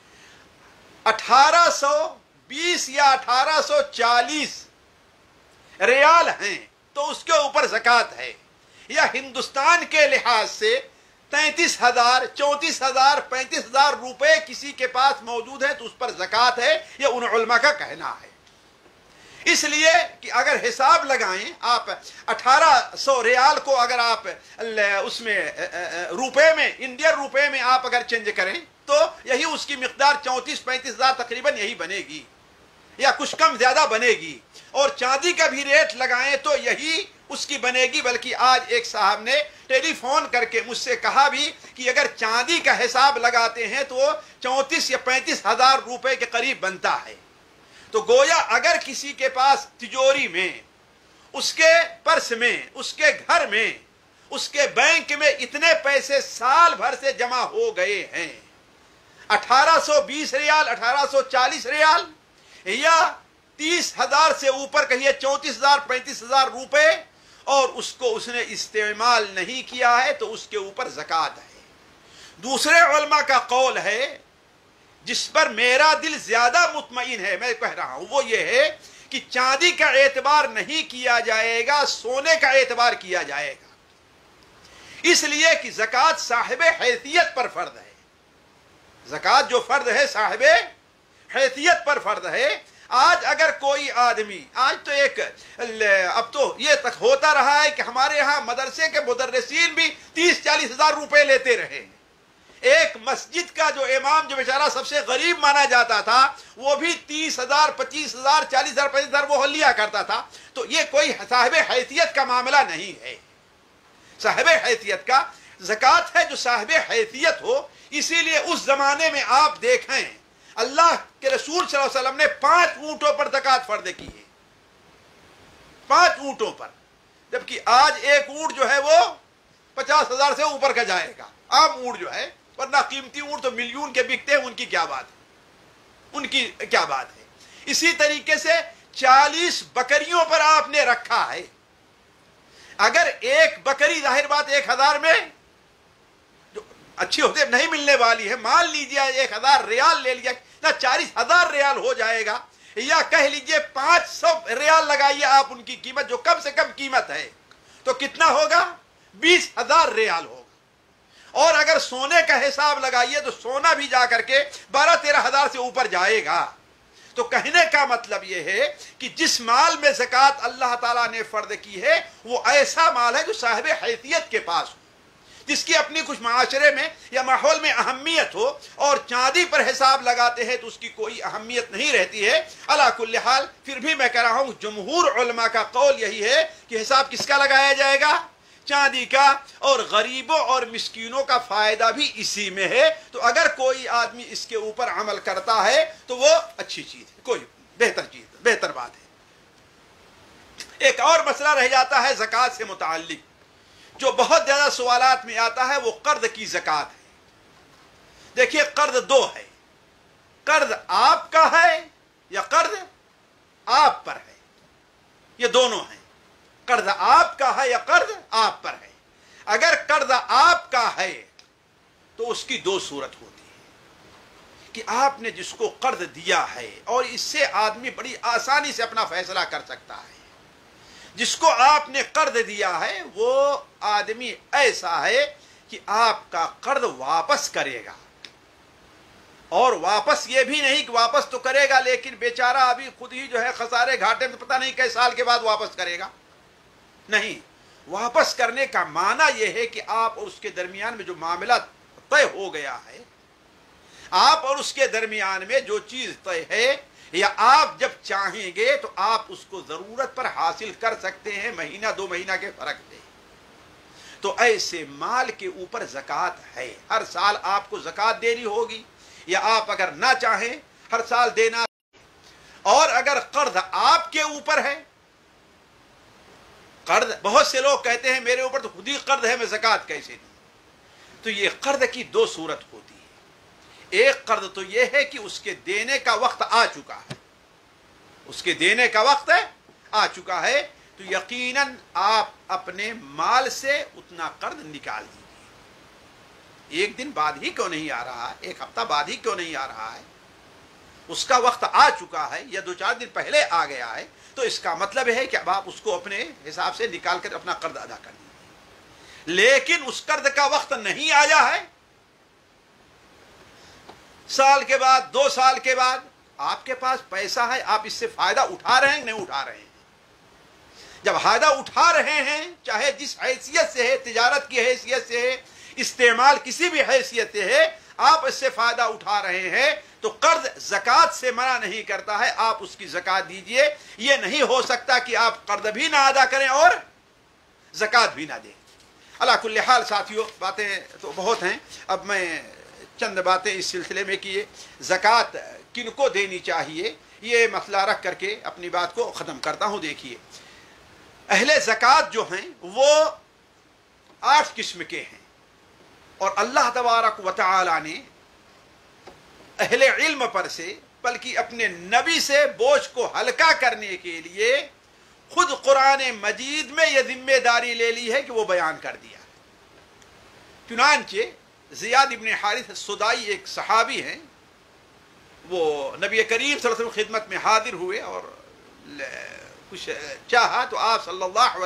1820 یا 1840 ریال ہیں تو اس کے اوپر زکوٰۃ ہے، یا ہندوستان کے لحاظ سے 33,000 34,000 35,000 روپے کسی کے پاس موجود ہے تو اس پر زکوٰۃ ہے، یہ ان علماء کا کہنا ہے۔ اس لیے کہ اگر حساب لگائیں آپ 1800 ریال کو اگر آپ اس میں روپے میں، انڈین روپے میں آپ اگر چینج کریں تو یہی اس کی مقدار 34-35,000 تقریباً یہی بنے گی، یا کچھ کم زیادہ بنے گی۔ اور چاندی کا بھی ریٹ لگائیں تو یہی اس کی بنے گی، بلکہ آج ایک صاحب نے ٹیلی فون کر کے مجھ سے کہا بھی کہ اگر چاندی کا حساب لگاتے ہیں تو 34 یا 35,000 روپے کے قریب بنتا ہے۔ تو گویا اگر کسی کے پاس تجوری میں، اس کے پرس میں، اس کے گھر میں، اس کے بینک میں اتنے پیسے سال بھر سے جمع ہو گئے ہیں، 1820 ریال، 1840 ریال یا 30,000 سے اوپر کہیے 34,000 35,000 روپے، اور اس کو اس نے استعمال نہیں کیا ہے تو اس کے اوپر زکوٰۃ ہے۔ دوسرے علماء کا قول ہے جس پر میرا دل زیادہ مطمئن ہے، میں کہہ رہا ہوں، وہ یہ ہے کہ چاندی کا اعتبار نہیں کیا جائے گا، سونے کا اعتبار کیا جائے گا، اس لیے کہ زکوٰۃ صاحب حیثیت پر فرض ہے۔ زکوٰۃ جو فرض ہے صاحب حیثیت پر فرض ہے۔ آج اگر کوئی آدمی، آج تو اب تو یہ تک ہوتا رہا ہے کہ ہمارے ہاں مدرسے کے مدرسین بھی 30-40 ہزار روپے لیتے رہے ہیں، ایک مسجد کا جو امام جو بیچارہ سب سے غریب مانا جاتا تھا وہ بھی 30,000 25,000 40,000 50,000 وہ لیا کرتا تھا. تو یہ کوئی صاحب حیثیت کا معاملہ نہیں ہے. صاحب حیثیت کا زکوٰۃ ہے جو صاحب حیثیت ہو. اسی لیے اس زمانے میں آپ دیکھیں اللہ کے رسول صلی اللہ علیہ وسلم نے 5 اونٹوں پر زکوٰۃ فرض کی ہے. 5 اونٹوں پر. جبکہ آج ایک اونٹ جو ہے وہ 50,000 سے اوپر کا جائے گا. عام اونٹ جو ہے, ورنہ قیمتی اونٹ تو ملین کے بکتے ہیں. ان کی کیا بات ہے, ان کی کیا بات ہے. اسی طریقے سے 40 بکریوں پر آپ نے رکھا ہے. اگر ایک بکری ظاہر بات 1,000 میں جو اچھی ہوتے نہیں ملنے والی ہے, مان لیجیے 1,000 ریال لے لیا نہ 40,000 ریال ہو جائے گا, یا کہہ لیجیے 500 ریال لگائیے آپ ان کی قیمت جو کم سے کم قیمت ہے, تو کتنا ہوگا 20,000 ریال ہوگا. اور اگر سونے کا حساب لگائیے تو سونا بھی جا کر کے 12-13 ہزار سے اوپر جائے گا. تو کہنے کا مطلب یہ ہے کہ جس مال میں زکوٰۃ اللہ تعالیٰ نے فرض کی ہے وہ ایسا مال ہے جو صاحب حیثیت کے پاس ہو, جس کی اپنی کچھ معاشرے میں یا ماحول میں اہمیت ہو. اور چاندی پر حساب لگاتے ہیں تو اس کی کوئی اہمیت نہیں رہتی ہے. علی کل حال پھر بھی میں کہہ رہا ہوں جمہور علماء کا قول یہی ہے کہ حساب کس کا لگایا جائے گا, چاندی کا. اور غریبوں اور مسکینوں کا فائدہ بھی اسی میں ہے. تو اگر کوئی آدمی اس کے اوپر عمل کرتا ہے تو وہ اچھی چیز ہے, کوئی بہتر چیز, بہتر بات ہے. ایک اور مسئلہ رہ جاتا ہے زکوٰۃ سے متعلق جو بہت زیادہ سوالات میں آتا ہے, وہ قرض کی زکوٰۃ ہے. دیکھیے قرض 2 ہے, قرض آپ کا ہے یا قرض آپ پر ہے. یہ دونوں ہیں, قرض آپ کا ہے یا قرض آپ پر ہے. اگر قرض آپ کا ہے تو اس کی 2 صورت ہوتی ہے کہ آپ نے جس کو قرض دیا ہے, اور اس سے آدمی بڑی آسانی سے اپنا فیصلہ کر سکتا ہے. جس کو آپ نے قرض دیا ہے وہ آدمی ایسا ہے کہ آپ کا قرض واپس کرے گا, اور واپس یہ بھی نہیں کہ واپس تو کرے گا لیکن بیچارہ ابھی خود ہی جو ہے خسارے گھاٹے میں, پتہ نہیں کئی سال کے بعد واپس کرے گا. نہیں, واپس کرنے کا معنی یہ ہے کہ آپ اور اس کے درمیان میں جو معاملہ طے ہو گیا ہے, آپ اور اس کے درمیان میں جو چیز طے ہے, یا آپ جب چاہیں گے تو آپ اس کو ضرورت پر حاصل کر سکتے ہیں, مہینہ 2 مہینہ کے فرق سے. تو ایسے مال کے اوپر زکوٰۃ ہے. ہر سال آپ کو زکوٰۃ دینی ہوگی, یا آپ اگر نہ چاہیں ہر سال دینا. اور اگر قرض آپ کے اوپر ہے, قرض بہت سے لوگ کہتے ہیں میرے اوپر تو خود ہی قرض ہے, میں زکوٰۃ کیسے دوں. تو یہ قرض کی 2 صورت ہوتی ہے. ایک قرض تو یہ ہے کہ اس کے دینے کا وقت آ چکا ہے, اس کے دینے کا وقت آ چکا ہے, تو یقیناً آپ اپنے مال سے اتنا قرض نکال دیجیے. ایک دن بعد ہی کیوں نہیں آ رہا ہے, ایک ہفتہ بعد ہی کیوں نہیں آ رہا ہے, اس کا وقت آ چکا ہے, یا 2-4 دن پہلے آ گیا ہے, تو اس کا مطلب ہے کہ اب آپ اس کو اپنے حساب سے نکال کر اپنا قرض ادا کر دیجیے. لیکن اس قرض کا وقت نہیں آیا ہے, سال کے بعد 2 سال کے بعد آپ کے پاس پیسہ ہے, آپ اس سے فائدہ اٹھا رہے ہیں نہیں اٹھا رہے ہیں. جب فائدہ اٹھا رہے ہیں, چاہے جس حیثیت سے ہے, تجارت کی حیثیت سے ہے, استعمال کسی بھی حیثیت سے ہے, آپ اس سے فائدہ اٹھا رہے ہیں, تو قرض زکوٰۃ سے منع نہیں کرتا ہے, آپ اس کی زکوٰۃ دیجئے. یہ نہیں ہو سکتا کہ آپ قرض بھی نہ ادا کریں اور زکوٰۃ بھی نہ دیں. علی کل حال ساتھیو, باتیں تو بہت ہیں, اب میں چند باتیں اس سلسلے میں کیے زکوٰۃ کن کو دینی چاہیے یہ مسئلہ رکھ کر کے اپنی بات کو ختم کرتا ہوں. دیکھیے اہل زکوٰۃ جو ہیں وہ 8 قسم کے ہیں, اور اللہ تبارک و تعالی نے اہل علم پر سے بلکہ اپنے نبی سے بوجھ کو ہلکا کرنے کے لیے خود قرآن مجید میں یہ ذمہ داری لے لی ہے کہ وہ بیان کر دیا. چنانچہ زیاد ابن حارث السدائی ایک صحابی ہیں, وہ نبی کریم صلی اللہ علیہ وسلم خدمت میں حاضر ہوئے اور کچھ چاہا, تو آپ صلی اللہ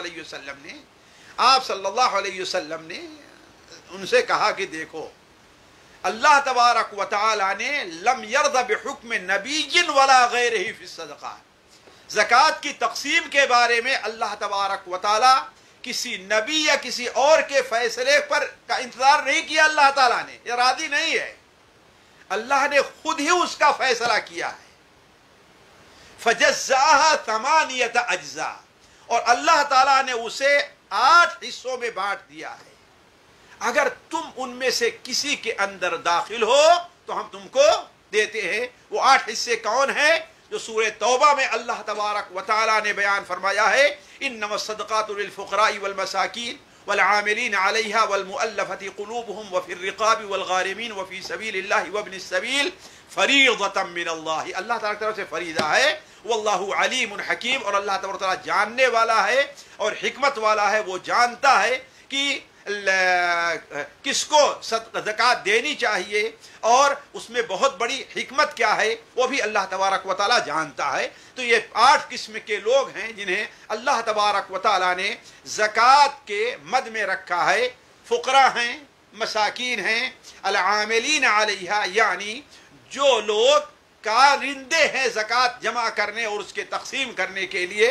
علیہ وسلم نے ان سے کہا کہ دیکھو اللہ تبارک و تعالی نے لم یرض بحکم نبی ولا غیرہ فی الصدقات, زکوٰۃ کی تقسیم کے بارے میں اللہ تبارک و تعالی किसी नबी या किसी और के फैसले पर का इंतजार नहीं किया अल्लाह ताला ने, ये राजी नहीं है, अल्लाह ने खुद ही उसका फैसला किया है। फजज़्ज़ाहा थमानियत अज्जा, और अल्लाह ताला ने उसे 8 हिस्सों में बांट दिया है। अगर तुम उनमें से किसी के अंदर दाखिल हो तो हम तुमको देते हैं। वो 8 हिस्से कौन है? जो सूरह तौबा में अल्लाह तबारक व तआला ने बयान फरमाया है, इन्नमस सदक़ातु लिल फुक़राई वल मसाकीन वल आमिलीन अलैहा वल मुअल्लफति क़ुलूबुहुम व फिर रिक़ाबि वल गारिमीन व फी सबीलिल्लाहि व इब्निस सबील फरीज़तम मिनल्लाह। अल्लाह ताला की तरफ से फरीदा है। वल्लाहु अलीमुन हकीम, और अल्लाह ताला जानने वाला है और हिकमत वाला है। वो जानता है कि किसको ज़कात देनी चाहिए और उसमें बहुत बड़ी हिकमत क्या है, वो भी अल्लाह तबारक व तआला जानता है। तो ये 8 किस्म के लोग हैं जिन्हें अल्लाह तबारक व तआला ने ज़कात के मद में रखा है। फ़ुक़रा हैं, मसाकीन हैं, अल-आमिलीन अलैहा, यानी जो लोग कारिंदे हैं ज़कात जमा करने और उसके तक़सीम करने के लिए,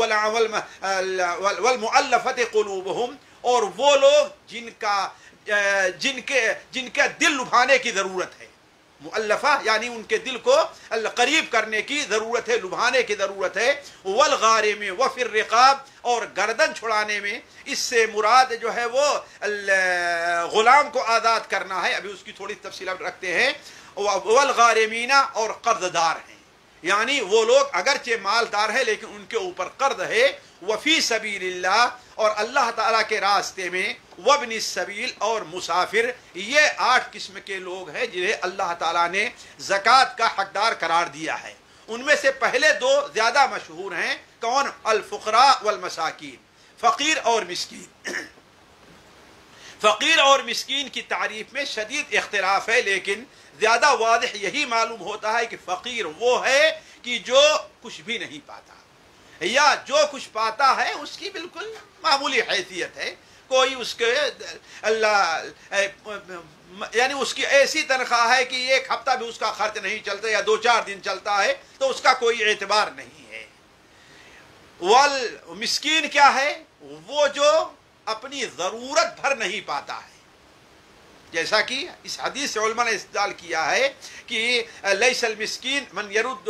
वल मुअल्लफ़ति क़ुलूबुहुम, और वो लोग जिनके दिल लुभाने की ज़रूरत है। मुअल्लफ़ा यानी उनके दिल को करीब करने की ज़रूरत है, लुभाने की ज़रूरत है। वल गारिम व फिर रिक़ाब, और गर्दन छुड़ाने में इससे मुराद जो है वो ग़ुलाम को आज़ाद करना है। अभी उसकी थोड़ी तफसील आप रखते हैं। वल गारिमीना, और कर्ज़दार हैं, यानी वो लोग अगरचे मालदार है लेकिन उनके ऊपर कर्ज है। वफ़ी सबीलिल्लाह, और अल्लाह ताला के रास्ते में, वब्निस सबील, और मुसाफिर। ये 8 किस्म के लोग हैं जिन्हें अल्लाह ताला ने ज़कात का हकदार करार दिया है। उनमें से पहले 2 ज़्यादा मशहूर हैं। कौन? अल-फ़ुक़रा वल मसाकीन, फ़कीर और मिस्कीन। फ़कीर और मिस्कीन की तारीफ में शदीद इख्तिलाफ है, लेकिन ज़्यादा वाज़िह यही मालूम होता है कि फ़कीर वो है कि जो कुछ भी नहीं पाता, या जो कुछ पाता है उसकी बिल्कुल मामूली हैसियत है। कोई उसके यानी उसकी ऐसी तनख्वाह है कि 1 हफ्ता भी उसका खर्च नहीं चलता या 2-4 दिन चलता है, तो उसका कोई एतबार नहीं है। वल मिस्कीन क्या है? वो जो अपनी ज़रूरत भर नहीं पाता है। जैसा कि इस हदीस से उलमा ने इस्तेदलाल किया है कि लैसल मिस्कीन मन यरुद्दु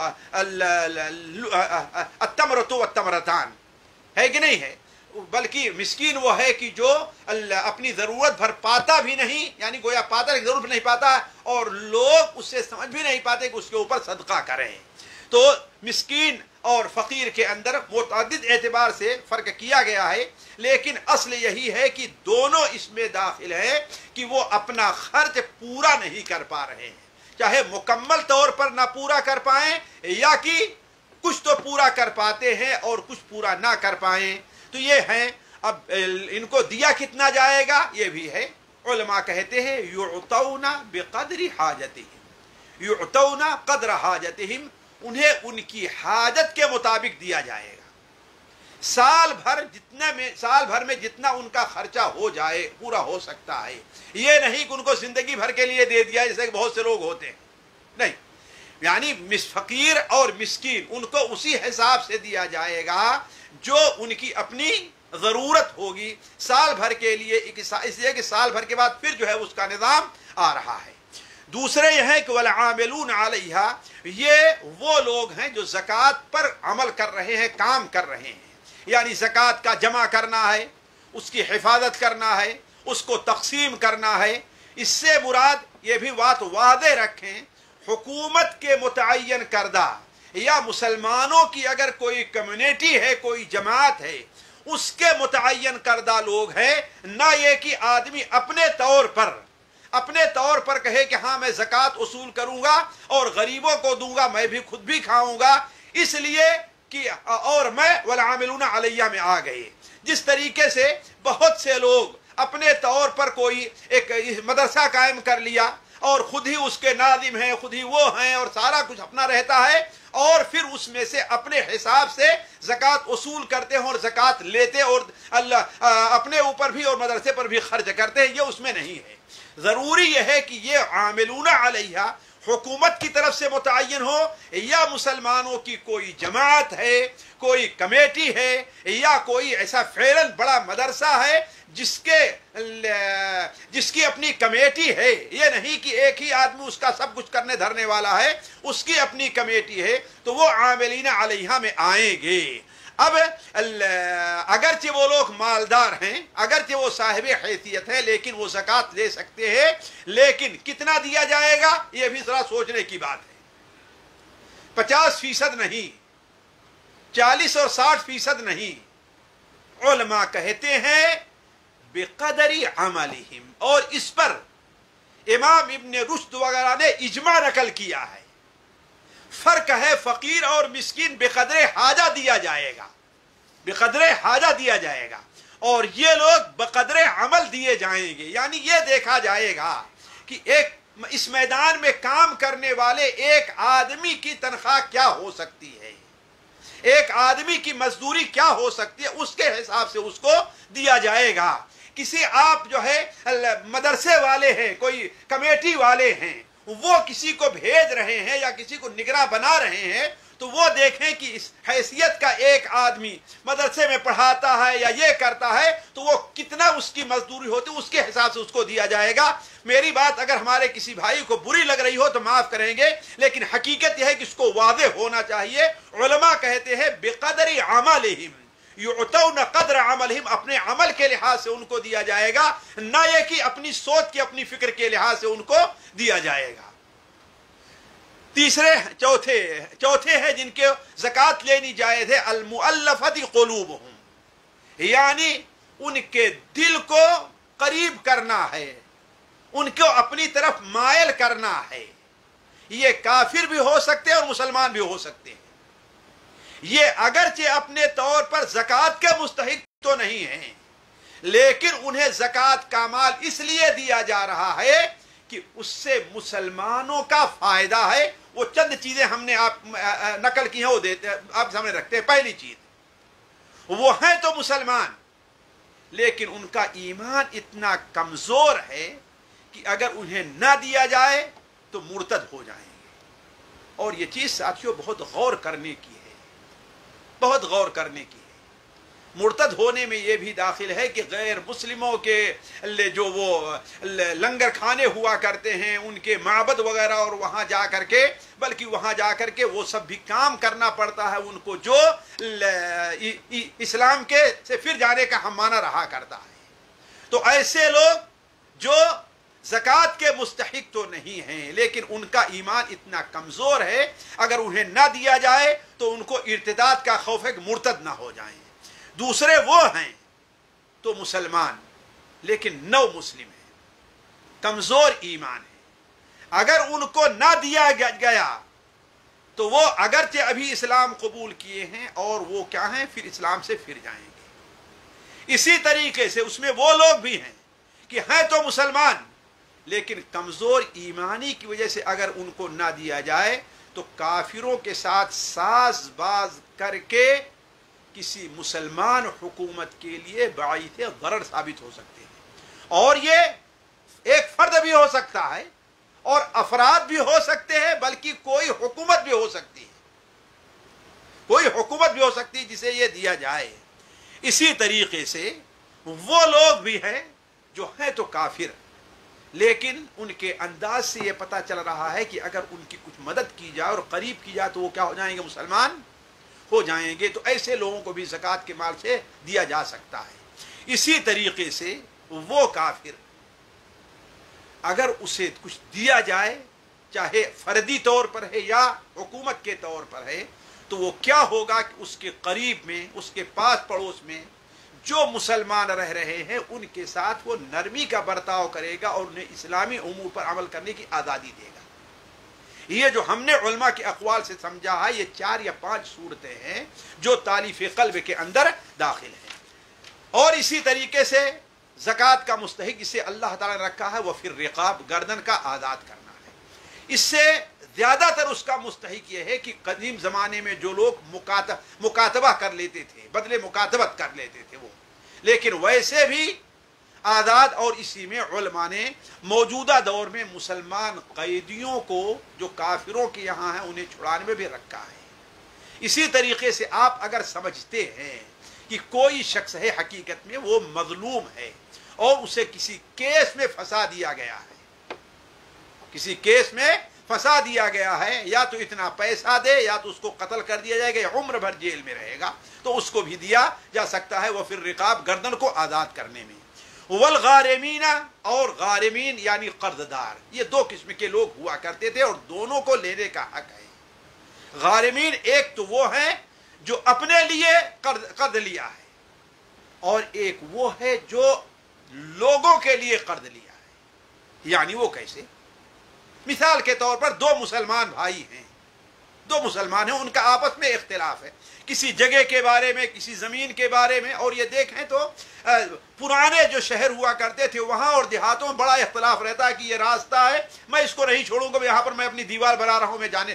अत्तमरतु वत्तमरतान, है कि नहीं है? बल्कि मिस्कीन वो है कि जो अपनी ज़रूरत भर पाता भी नहीं, यानी गोया पाता लेकिन ज़रूरत नहीं पाता, और लोग उससे समझ भी नहीं पाते कि उसके ऊपर सदका करें। तो मिस्कीन और फ़कीर के अंदर मुतअद्दिद एतबार से फ़र्क किया गया है, लेकिन असल यही है कि दोनों इसमें दाखिल है कि वो अपना खर्च पूरा नहीं कर पा रहे हैं, चाहे मुकम्मल तौर पर ना पूरा कर पाएं या कि कुछ तो पूरा कर पाते हैं और कुछ पूरा ना कर पाएं। तो ये हैं। अब इनको दिया कितना जाएगा ये भी है। उलमा कहते हैं युअतौना बिक़द्रि हाजतिहिम, युअतौना क़द्र हाजतिहिम, उन्हें उनकी हाजत के मुताबिक दिया जाएगा। साल भर में जितना उनका खर्चा हो जाए, पूरा हो सकता है। ये नहीं कि उनको जिंदगी भर के लिए दे दिया जैसे कि बहुत से लोग होते हैं, नहीं। यानी फ़कीर और मिस्कीन उनको उसी हिसाब से दिया जाएगा जो उनकी अपनी ज़रूरत होगी साल भर के लिए, इसलिए कि साल भर के बाद फिर जो है उसका निज़ाम आ रहा है। दूसरे यह है कि वल आमिलून अलैहा, ये वो लोग हैं जो ज़कात पर अमल कर रहे हैं, काम कर रहे हैं। यानी ज़कात का जमा करना है, उसकी हिफाजत करना है, उसको तक़सीम करना है। इससे मुराद ये भी बात वादे रखें, हुकूमत के मुतअय्यन करदा या मुसलमानों की अगर कोई कम्युनिटी है, कोई जमात है, उसके मुतअय्यन करदा लोग हैं, ना ये कि आदमी अपने तौर पर कहे कि हाँ मैं ज़कात वसूल करूंगा और गरीबों को दूंगा, मैं भी खुद भी खाऊंगा, इसलिए कि और मैं वल आमिलूना अलैहा में आ गए। जिस तरीके से बहुत से लोग अपने तौर पर कोई एक मदरसा कायम कर लिया और खुद ही उसके नाज़िम हैं, खुद ही वो हैं और सारा कुछ अपना रहता है, और फिर उसमें से अपने हिसाब से ज़कात वसूल करते हैं और ज़कात लेते और अल्लाह अपने ऊपर भी और मदरसे पर भी खर्च करते हैं, ये उसमें नहीं है। ज़रूरी यह है कि ये आमिलूना अलैहा हुकूमत की तरफ से मुतय्यन हो या मुसलमानों की कोई जमात है, कोई कमेटी है या कोई ऐसा फ़ौरन बड़ा मदरसा है जिसकी अपनी कमेटी है। ये नहीं कि एक ही आदमी उसका सब कुछ करने धरने वाला है, उसकी अपनी कमेटी है, तो वो आमिलीना अलैहा में आएंगे। अब अगरचे वो लोग मालदार हैं, अगरचे वो साहिब हैसियत है, लेकिन वो ज़कात ले सकते हैं, लेकिन कितना दिया जाएगा ये भी ज़रा सोचने की बात है। 50% नहीं, 40 और 60% नहीं। उलमा कहते हैं बेक़दरी अमलिहिम, और इस पर इमाम इब्न रुश्द वगैरह ने इजमा नकल किया है। फर्क है, फकीर और मिस्कीन बेकदरे हाजा दिया जाएगा, बेकदरे हाजा दिया जाएगा, और ये लोग बकदरे अमल दिए जाएंगे। यानी ये देखा जाएगा कि एक इस मैदान में काम करने वाले एक आदमी की तनख्वाह क्या हो सकती है, एक आदमी की मजदूरी क्या हो सकती है, उसके हिसाब से उसको दिया जाएगा। किसी आप जो है मदरसे वाले हैं, कोई कमेटी वाले हैं, वो किसी को भेज रहे हैं या किसी को निगरां बना रहे हैं, तो वो देखें कि इस हैसियत का एक आदमी मदरसे में पढ़ाता है या ये करता है, तो वो कितना उसकी मजदूरी होती है, उसके हिसाब से उसको दिया जाएगा। मेरी बात अगर हमारे किसी भाई को बुरी लग रही हो तो माफ करेंगे, लेकिन हकीकत यह है कि इसको वाज़ेह होना चाहिए। उलमा कहते हैं बेक़दरी अमलिहिम युअतौना क़द्र अमलिहिम, अपने अमल के लिहाज से उनको दिया जाएगा, न ये कि अपनी सोच की अपनी फिक्र के लिहाज से उनको दिया जाएगा। चौथे हैं जिनके ज़कात लेनी जायज़ है, अल मुअल्लफ़ती क़ुलूबुहुम, यानी उनके दिल को करीब करना है, उनको अपनी तरफ मायल करना है। ये काफिर भी हो सकते हैं और मुसलमान भी हो सकते हैं। ये अगरचे अपने तौर पर ज़कात के मुस्तहिक तो नहीं हैं, लेकिन उन्हें ज़कात का माल इसलिए दिया जा रहा है कि उससे मुसलमानों का फायदा है। वो चंद चीजें हमने आप नकल की हैं, वो देते आप सामने रखते हैं। पहली चीज, वो हैं तो मुसलमान, लेकिन उनका ईमान इतना कमजोर है कि अगर उन्हें ना दिया जाए तो मुर्तद हो जाएंगे। और ये चीज साथियों बहुत गौर करने की है, बहुत गौर करने की है। मुर्तद होने में ये भी दाखिल है कि गैर मुस्लिमों के जो वो लंगर खाने हुआ करते हैं, उनके माबद वगैरह, और वहाँ जा कर के, बल्कि वहाँ जा कर के वो सब भी काम करना पड़ता है उनको, जो इस्लाम के से फिर जाने का हमाना रहा करता है। तो ऐसे लोग जो ज़कात के मुस्तहिक तो नहीं हैं, लेकिन उनका ईमान इतना कमज़ोर है, अगर उन्हें ना दिया जाए तो उनको इर्तिदाद का खौफ है कि मुर्तद ना हो जाएं। दूसरे वो हैं तो मुसलमान, लेकिन नौ मुस्लिम हैं, कमज़ोर ईमान है। अगर उनको ना दिया गया तो वो अगरचे अभी इस्लाम कबूल किए हैं और वो क्या हैं, फिर इस्लाम से फिर जाएंगे। इसी तरीके से उसमें वो लोग भी हैं कि हैं तो मुसलमान, लेकिन कमज़ोर ईमानी की वजह से अगर उनको ना दिया जाए तो काफिरों के साथ साज़बाज करके किसी मुसलमान हुकूमत के लिए बाइसे ज़रर साबित हो सकते हैं। और ये एक फर्द भी हो सकता है और अफराद भी हो सकते हैं, बल्कि कोई हुकूमत भी हो सकती है, कोई हुकूमत भी हो सकती है जिसे ये दिया जाए। इसी तरीके से वो लोग भी हैं जो हैं तो काफिर, लेकिन उनके अंदाज से ये पता चल रहा है कि अगर उनकी कुछ मदद की जाए और करीब की जाए तो वो क्या हो जाएंगे, मुसलमान हो जाएंगे। तो ऐसे लोगों को भी ज़कात के माल से दिया जा सकता है। इसी तरीके से वो काफिर अगर उसे कुछ दिया जाए, चाहे फर्दी तौर पर है या हुकूमत के तौर पर है, तो वो क्या होगा कि उसके करीब में, उसके पास पड़ोस में जो मुसलमान रह रहे हैं उनके साथ वो नरमी का बर्ताव करेगा और उन्हें इस्लामी उमूर पर अमल करने की आज़ादी देगा। ये जो हमने उलमा के अक़वाल से समझा है, ये 4 या 5 सूरतें हैं जो तालीफ़ क़ल्ब के अंदर दाखिल हैं। और इसी तरीके से ज़कात का मुस्तहिक जिसे अल्लाह ताला ने रखा है वह फिर रिक़ाब, गर्दन का आज़ाद करना है। इससे ज़्यादातर उसका मुस्तहिक ये है कि कदीम ज़माने में जो लोग मुकातबा कर लेते थे, बदले मुकातबत कर लेते थे वो, लेकिन वैसे भी آزاد، اور اسی میں علماء نے موجودہ دور میں مسلمان قیدیوں کو جو کافروں کے یہاں ہیں انہیں چھڑانے میں بھی رکھا ہے۔ اسی طریقے سے آپ اگر سمجھتے ہیں کہ کوئی شخص ہے حقیقت میں وہ مظلوم ہے اور اسے کسی کیس میں پھنسا دیا گیا ہے، کسی کیس میں پھنسا دیا گیا ہے، یا تو اتنا پیسہ دے یا تو اس کو قتل کر دیا جائے گا یا عمر بھر جیل میں رہے گا، تو اس کو بھی دیا جا سکتا ہے وہ پھر رقاب گردن کو آزاد کرنے میں۔ والغارمین، اور غارمین یعنی قرض دار، یہ دو قسم کے لوگ ہوا کرتے تھے اور دونوں کو لینے کا حق ہے۔ غارمین ایک تو وہ ہیں جو اپنے لیے قرض لیا ہے، اور ایک وہ ہے جو لوگوں کے لیے قرض لیا ہے۔ یعنی وہ کیسے؟ مثال کے طور پر دو مسلمان بھائی ہیں، دو مسلمان ہیں، ان کا آپس میں اختلاف ہے کسی جگہ کے بارے میں، کسی زمین کے بارے میں، اور یہ دیکھیں تو پرانے جو شہر ہوا کرتے تھے وہاں اور دیہاتوں میں بڑا اختلاف رہتا ہے کہ یہ راستہ ہے، میں اس کو نہیں چھوڑوں گا، یہاں پر میں اپنی دیوار بنا رہا ہوں، میں جانے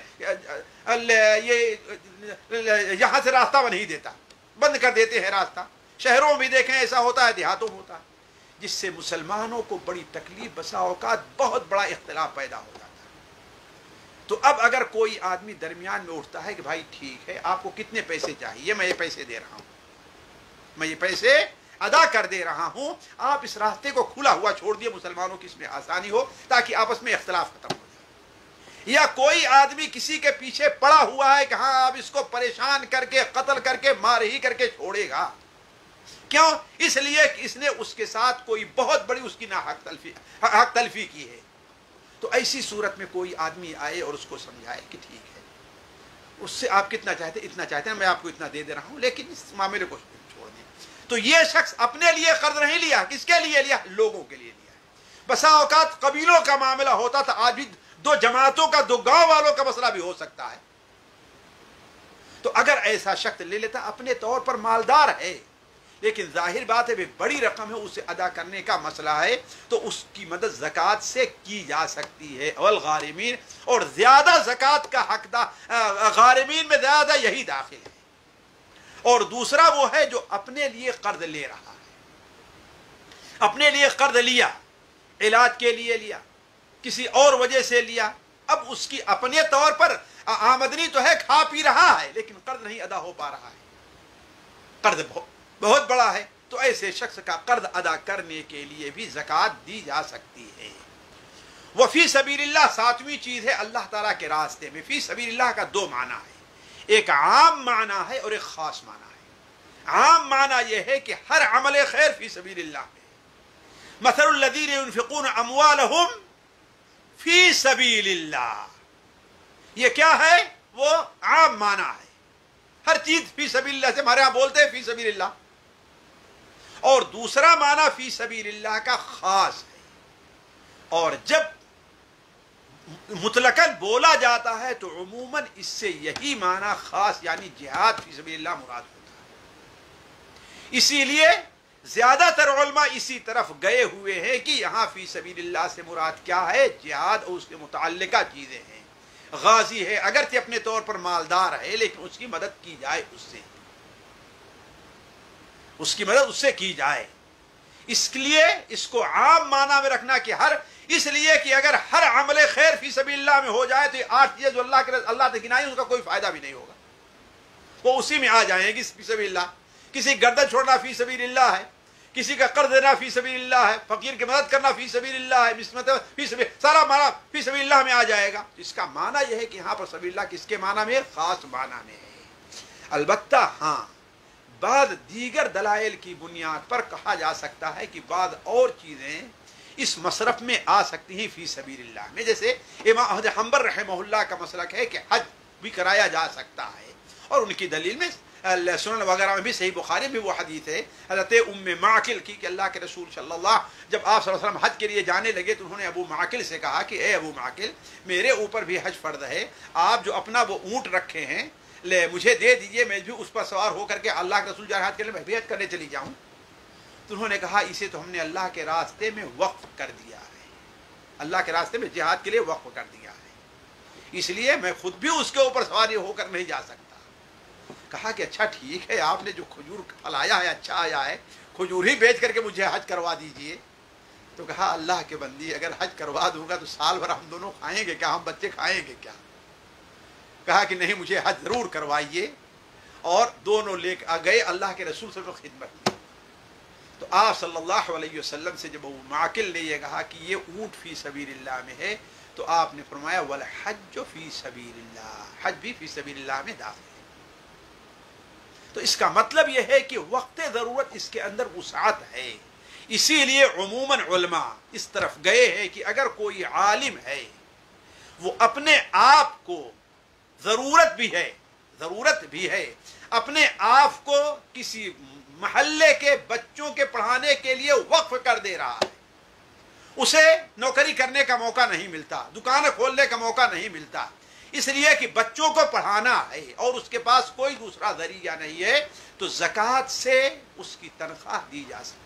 یہاں سے راستہ میں نہیں دیتا، بند کر دیتے ہیں راستہ۔ شہروں میں بھی دیکھیں ایسا ہوتا ہے، دیہاتوں میں ہوتا ہے، جس سے مسلمانوں کو بڑی تکلیف، بسا اوقات بہت بڑا اختلاف پیدا ہوتا تھا۔ تو اب اگر کوئی آدمی درمیان میں اٹھتا ہے کہ بھائی ٹھیک ہے، آپ کو کتنے پیسے چاہیے، میں یہ پیسے دے رہا ہوں، میں یہ پیسے ادا کر دے رہا ہوں، آپ اس راستے کو کھلا ہوا چھوڑ دیے، مسلمانوں کی اس میں آسانی ہو تاکہ آپس میں اختلاف ختم ہو جائے۔ یا کوئی آدمی کسی کے پیچھے پڑا ہوا ہے کہ ہاں آپ اس کو پریشان کر کے، قتل کر کے، مار ہی کر کے چھوڑے گا، کیوں؟ اس لیے کہ اس نے اس کے ساتھ کوئی بہت بڑی اس کی حق تلفی کی ہے۔ تو ایسی صورت میں کوئی آدمی آئے اور اس کو سمجھائے کہ ٹھیک ہے، اس سے آپ کتنا چاہتے ہیں، اتنا چاہتے ہیں، میں آپ کو اتنا دے رہا ہوں، لیکن اس معاملے کو چھوڑ دیں۔ تو یہ شخص اپنے لیے قرض نہیں لیا، کس کے لیے لیا؟ لوگوں کے لیے لیا ہے۔ بسا اوقات قبیلوں کا معاملہ ہوتا تھا، آج بھی دو جماعتوں کا، دو گاؤں والوں کا مسئلہ بھی ہو سکتا ہے۔ تو اگر ایسا شخص لے لیتا، اپنے طور پر مالدار ہے لیکن ظاہر بات ہے بڑی رقم ہے، اسے ادا کرنے کا مسئلہ ہے، تو اس کی مدد زکوٰۃ سے کی جا سکتی ہے۔ والغارمین، اور زیادہ زکوٰۃ کا حقدار غارمین میں زیادہ یہی داخل ہے۔ اور دوسرا وہ ہے جو اپنے لیے قرض لے رہا ہے، اپنے لیے قرض لیا، علاج کے لیے لیا، کسی اور وجہ سے لیا، اب اس کی اپنے طور پر آمدنی تو ہے، کھا پی رہا ہے، لیکن قرض نہیں ادا ہو پا رہا ہے، قرض بہت بڑا ہے، تو ایسے شخص کا قرض ادا کرنے کے لیے بھی زکوٰۃ دی جا سکتی ہے۔ وفی سبیل اللہ، ساتویں چیز ہے اللہ تعالیٰ کے راستے میں۔ فی سبیل اللہ کا دو معنی ہے، ایک عام معنی ہے اور ایک خاص معنی ہے۔ عام معنی یہ ہے کہ ہر عمل خیر فی سبیل اللہ میں، مثل الذین ينفقون اموالهم فی سبیل اللہ، یہ کیا ہے؟ وہ عام معنی ہے، ہر چیز فی سبیل اللہ سے، ہمارے یہاں بولتے ہیں فی سبیل اللہ۔ اور دوسرا معنی فی سبیل اللہ کا خاص ہے، اور جب مطلقاً بولا جاتا ہے تو عموماً اس سے یہی معنی خاص یعنی جہاد فی سبیل اللہ مراد ہوتا ہے۔ اسی لیے زیادہ تر علماء اسی طرف گئے ہوئے ہیں کہ یہاں فی سبیل اللہ سے مراد کیا ہے؟ جہاد اور اس کے متعلقہ چیزیں ہیں۔ غازی ہے، اگرچہ اپنے طور پر مالدار ہے، لیکن اس کی مدد کی جائے، اس کی مدد اس سے کی جائے۔ اس لیے اس کو عام معنی میں رکھنا کہ اس لیے کہ اگر ہر عمل خیر فی سبیل اللہ میں ہو جائے تو یہ 8 چیزیں جو اللہ نے گنائی، اس کا کوئی فائدہ بھی نہیں ہوگا، وہ اسی میں آ جائیں گی فی سبیل اللہ۔ کسی گردن چھوڑنا فی سبیل اللہ ہے، کسی کا قرض دینا فی سبیل اللہ ہے، فقیر کی مدد کرنا فی سبیل اللہ ہے، فی سبیل، سارا معنی فی سبیل اللہ میں آ جائے گا۔ اس کا معنی یہ ہے کہ یہاں پر سبیل اللہ کس کے معنی میں؟ خاص معنی میں ہے۔ البتہ ہاں، بعض دیگر دلائل کی بنیاد پر کہا جا سکتا ہے کہ بعض اور چیزیں اس مصرف میں آ سکتی ہیں فی سبیل اللہ میں، جیسے امام احمد حنبل رحمہ اللہ کا مسلک ہے کہ حج بھی کرایا جا سکتا ہے، اور ان کی دلیل میں سنن وغیرہ میں بھی، صحیح بخاری میں وہ حدیث ہے حضرت ام معقل کی کہ اللہ کے رسول صلی اللہ جب آپ صلی اللہ علیہ وسلم حج کے لیے جانے لگے تو انہوں نے ابو معقل سے کہا کہ اے ابو معقل، میرے اوپر بھی حج فرض ہے، آپ جو اپنا وہ اونٹ رکھے ہیں مجھے دے دیجئے، میں بھی اس پر سوار ہو کر کے اللہ کے رسول جا رہے حج کے لیے میں بھی حج کرنے چلی جاؤں۔ تو انہوں نے کہا اسے تو ہم نے اللہ کے راستے میں وقف کر دیا ہے، اللہ کے راستے میں جہاد کے لیے وقف کر دیا ہے، اس لیے میں خود بھی اس کے اوپر سواری ہو کر نہیں جا سکتا۔ کہا کہ اچھا ٹھیک ہے، آپ نے جو کھجور پھل آیا ہے اچھا آیا ہے، کھجور ہی بیچ کر کے مجھے حج کروا دیجئے۔ تو کہا اللہ کے بندی اگر حج کروا دوں گا تو سال بھر ہم دونوں کھائیں گے کیا، ہم بچے کھائیں گے کیا؟ کہا کہ نہیں مجھے حج ضرور کروائیے، اور دونوں لے گئے اللہ کے رسول صلی اللہ علیہ وسلم خدمت میں۔ تو آپ صلی اللہ علیہ وسلم سے جب وہ معقل نے یہ کہا کہ یہ اونٹ فی سبیل اللہ میں ہے، تو آپ نے فرمایا والحج فی سبیل اللہ، حج بھی فی سبیل اللہ میں داخل ہے۔ تو اس کا مطلب یہ ہے کہ وقت ضرورت اس کے اندر وسعت ہے، اسی لیے عموماً علماء اس طرف گئے ہیں کہ اگر کوئی عالم ہے وہ اپنے آپ کو ضرورت بھی ہے اپنے آپ کو کسی محلے کے بچوں کے پڑھانے کے لیے وقف کر دے رہا ہے، اسے نوکری کرنے کا موقع نہیں ملتا، دکان کھولنے کا موقع نہیں ملتا، اس لیے کہ بچوں کو پڑھانا ہے اور اس کے پاس کوئی دوسرا ذریعہ نہیں ہے، تو زکوٰۃ سے اس کی تنخواہ دی جا سکتی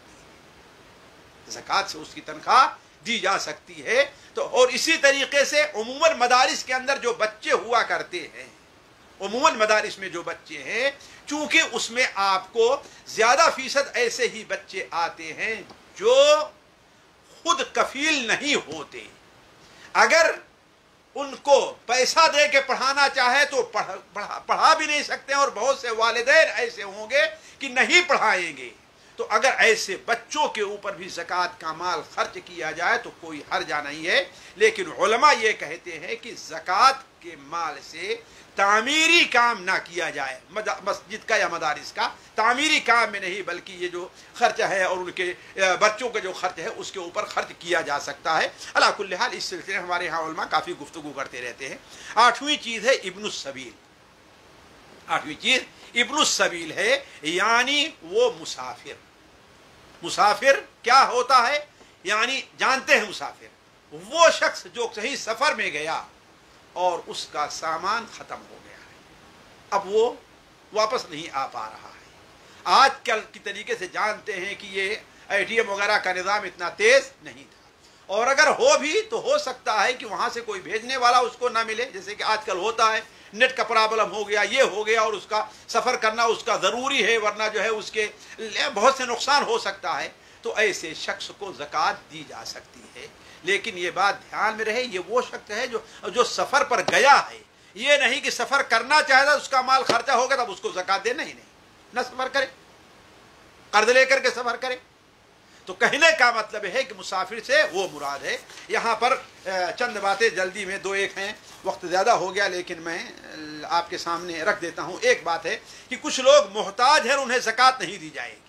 ہے، زکوٰۃ سے اس کی تنخواہ دی جا سکتی ہے۔ تو اور اسی طریقے سے عموماً مدارس کے اندر جو بچے ہوا کرتے ہیں، عموماً مدارس میں جو بچے ہیں، چونکہ اس میں آپ کو زیادہ فیصد ایسے ہی بچے آتے ہیں جو خود کفیل نہیں ہوتے، اگر ان کو پیسہ دے کے پڑھانا چاہے تو پڑھا بھی نہیں سکتے، اور بہت سے والدین ایسے ہوں گے کہ نہیں پڑھائیں گے۔ تو اگر ایسے بچوں کے اوپر بھی زکوٰۃ کا مال خرچ کیا جائے تو کوئی حرج نہیں ہے، لیکن علماء یہ کہتے ہیں کہ زکوٰۃ کے مال سے تعمیری کام نہ کیا جائے، مسجد کا یا مدارس کا تعمیری کام میں نہیں، بلکہ یہ جو خرچ ہے اور ان کے بچوں کا جو خرچ ہے اس کے اوپر خرچ کیا جا سکتا ہے۔ علی کل حال اس سلسلے میں ہمارے ہاں علماء کافی گفتگو کرتے رہتے ہیں۔ آٹھویں چیز ہے ابن السبیل، آٹھویں چیز ابن السبیل ہے، یعنی وہ مسافر۔ مسافر کیا ہوتا ہے؟ یعنی جانتے ہیں مسافر وہ شخص جو صحیح سفر میں گیا اور اس کا سامان ختم ہو گیا ہے، اب وہ واپس نہیں آ پا رہا ہے۔ آج کل کی طریقے سے جانتے ہیں کہ یہ ATM وغیرہ کا نظام اتنا تیز نہیں تھا، اور اگر ہو بھی تو ہو سکتا ہے کہ وہاں سے کوئی بھیجنے والا اس کو نہ ملے، جیسے کہ آج کل ہوتا ہے، نیٹ کا پرابلم ہو گیا، یہ ہو گیا، اور اس کا سفر کرنا اس کا ضروری ہے، ورنہ جو ہے اس کے بہت سے نقصان ہو سکتا ہے۔ تو ایسے شخص کو زکوٰۃ دی جا سکتی ہے، لیکن یہ بات دھیان میں رہے، یہ وہ شخص ہے جو سفر پر گیا ہے، یہ نہیں کہ سفر کرنا چاہتا اس کا مال خرچہ ہوگا تب اس کو زکوٰۃ دے، نہیں، نہ سفر کرے، قرض لے کر کے سفر کرے۔ تو کہنے کا مطلب ہے کہ مسافر سے وہ مراد ہے۔ یہاں پر چند باتیں جلدی میں دو ایک ہیں، وقت زیادہ ہو گیا لیکن میں آپ کے سامنے رکھ دیتا ہوں۔ ایک بات ہے کہ کچھ لوگ محتاج ہیں، انہیں زکوٰۃ نہیں دی جائے گی،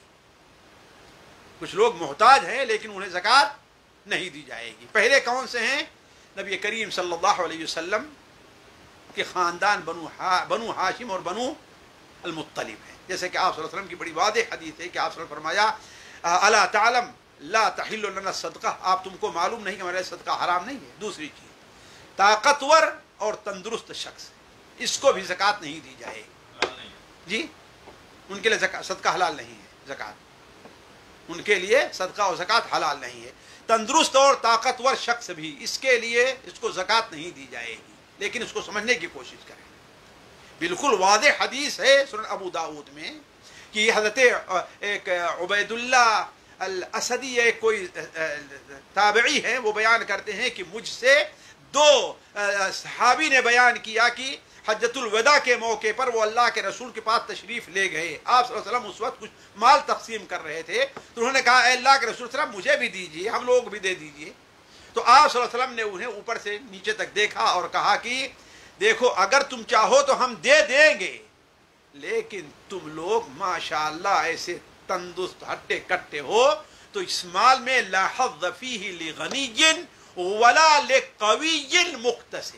کچھ لوگ محتاج ہیں لیکن انہیں زکوٰۃ نہیں دی جائے گی۔ پہلے کون سے ہیں؟ نبی کریم صلی اللہ علیہ وسلم کے خاندان بنو ہاشم اور بنو المطلب ہیں، جیسے کہ آپ صلی اللہ علیہ وسلم کی بڑی واضح حدیث ہے کہ آپ صلی اللہ علیہ وسلم فرمایا الا تعلم لا تحل لنا الصدقہ، آپ تم کو معلوم نہیں کہ ہمارے صدقہ حرام نہیں ہے۔ دوسری چیز طاقتور اور تندرست شخص، اس کو بھی زکوٰۃ نہیں دی جائے گی، جی ان کے لیے صدقہ حلال نہیں ہے، زکوٰۃ ان کے لیے صدقہ اور زکوٰۃ حلال نہیں ہے۔ تندرست اور طاقتور شخص بھی، اس کے لیے اس کو زکوٰۃ نہیں دی جائے گی، لیکن اس کو سمجھنے کی کوشش کریں۔ بالکل واضح حدیث ہے سنن ابو داؤد میں کہ حضرت ایک عبید اللہ الاسدی ایک کوئی تابعی ہے، وہ بیان کرتے ہیں کہ مجھ سے دو صحابی نے بیان کیا کہ حجۃ الوداع کے موقع پر وہ اللہ کے رسول کے پاس تشریف لے گئے، آپ صلی اللہ علیہ وسلم اس وقت کچھ مال تقسیم کر رہے تھے، تو انہوں نے کہا اے اللہ کے رسول صلی اللہ علیہ وسلم مجھے بھی دیجیے، ہم لوگ بھی دے دیجیے۔ تو آپ صلی اللہ علیہ وسلم نے انہیں اوپر سے نیچے تک دیکھا اور کہا کہ دیکھو اگر تم چاہو تو ہم دے دیں گے، لیکن تم لوگ ماشاءاللہ ایسے تندرست ہٹے کٹے ہو، تو اس مال میں لا حظ فیہ لغنی ولا لقوی مقتصب،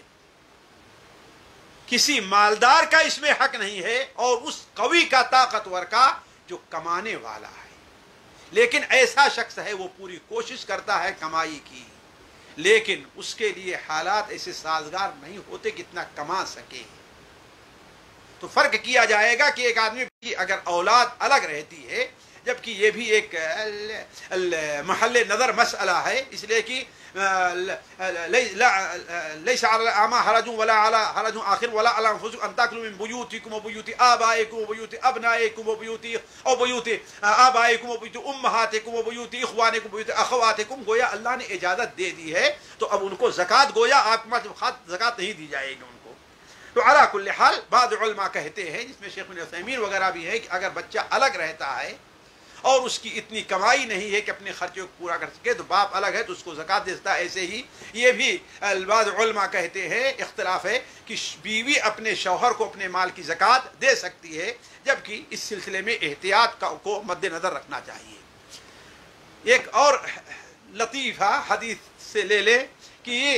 کسی مالدار کا اس میں حق نہیں ہے اور اس قوی کا طاقتور کا جو کمانے والا ہے، لیکن ایسا شخص ہے وہ پوری کوشش کرتا ہے کمائی کی، لیکن اس کے لیے حالات ایسے سازگار نہیں ہوتے کہ اتنا کما سکے۔ تو فرق کیا جائے گا کہ ایک آدمی کی اگر اولاد الگ رہتی ہے، جبکہ یہ بھی ایک محل نظر مسئلہ ہے، اس لیے کہ لیس علی الاعمى حرج ولا علی حرج آخر ولا علی انفسکم ان تاکلوا من بیوتکم وبیوت آبائکم وبیوت ابنائکم وبیوت او بیوت آبائکم وبیوت امہاتکم وبیوت اخوانکم وبیوت اخواتکم، گویا اللہ نے اجازت دے دی ہے، تو اب ان کو زکوٰۃ، گویا آپ کے پاس زکوٰۃ نہیں دی جائے گی ان کو۔ تو علی کل حال بعض علماء کہتے ہیں، جس میں شیخ ابن عثیمین وغیرہ بھی ہے، کہ اگر بچہ الگ رہتا ہے اور اس کی اتنی کمائی نہیں ہے کہ اپنے خرچے کو پورا کر سکے، تو باپ الگ ہے تو اس کو زکوٰۃ دیتا ہے۔ ایسے ہی یہ بھی بعض علماء کہتے ہیں، اختلاف ہے کہ بیوی اپنے شوہر کو اپنے مال کی زکوٰۃ دے سکتی ہے، جبکہ اس سلسلے میں احتیاط کو مد نظر رکھنا چاہیے۔ ایک اور لطیفہ حدیث سے لے لے کہ یہ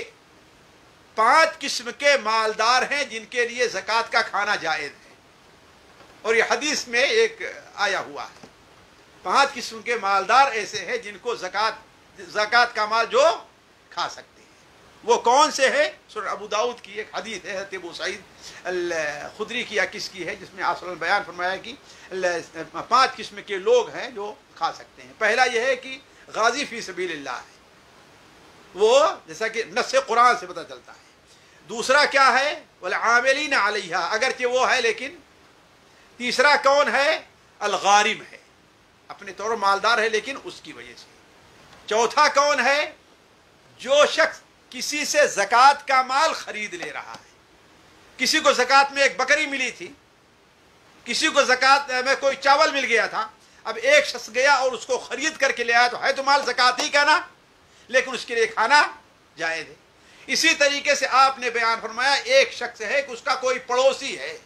5 قسم کے مالدار ہیں جن کے لیے زکوٰۃ کا کھانا جائز ہے، اور یہ حدیث میں ایک آیا ہوا ہے۔ 5 قسم کے مالدار ایسے ہیں جن کو زکوٰۃ کا مال جو کھا سکتے ہیں، وہ کون سے ہیں؟ سورہ ابو داؤد کی ایک حدیث ہے، حضرت ابو سعید الخدری کی یا کس کی ہے، جس میں آپ صلی اللہ علیہ وسلم بیان فرمایا کہ 5 قسم کے لوگ ہیں جو کھا سکتے ہیں۔ پہلا یہ ہے کہ غازی فی سبیل اللہ ہے، وہ جیسا کہ نص قرآن سے پتہ چلتا ہے۔ دوسرا کیا ہے؟ والعاملین علیہا، اگرچہ وہ ہے لیکن۔ تیسرا کون ہے؟ الغارم ہے، اپنے طور پر مالدار ہے لیکن اس کی وجہ سے۔ چوتھا کون ہے؟ جو شخص کسی سے زکوٰۃ کا مال خرید لے رہا ہے، کسی کو زکوٰۃ میں ایک بکری ملی تھی، کسی کو زکوٰۃ میں کوئی چاول مل گیا تھا، اب ایک شخص گیا اور اس کو خرید کر کے لے آیا، تو ہے تو مال زکوٰۃ ہی کا نا، لیکن اس کے لیے کھانا جائز ہے۔ اسی طریقے سے آپ نے بیان فرمایا ایک شخص ہے کہ اس کا کوئی پڑوسی ہے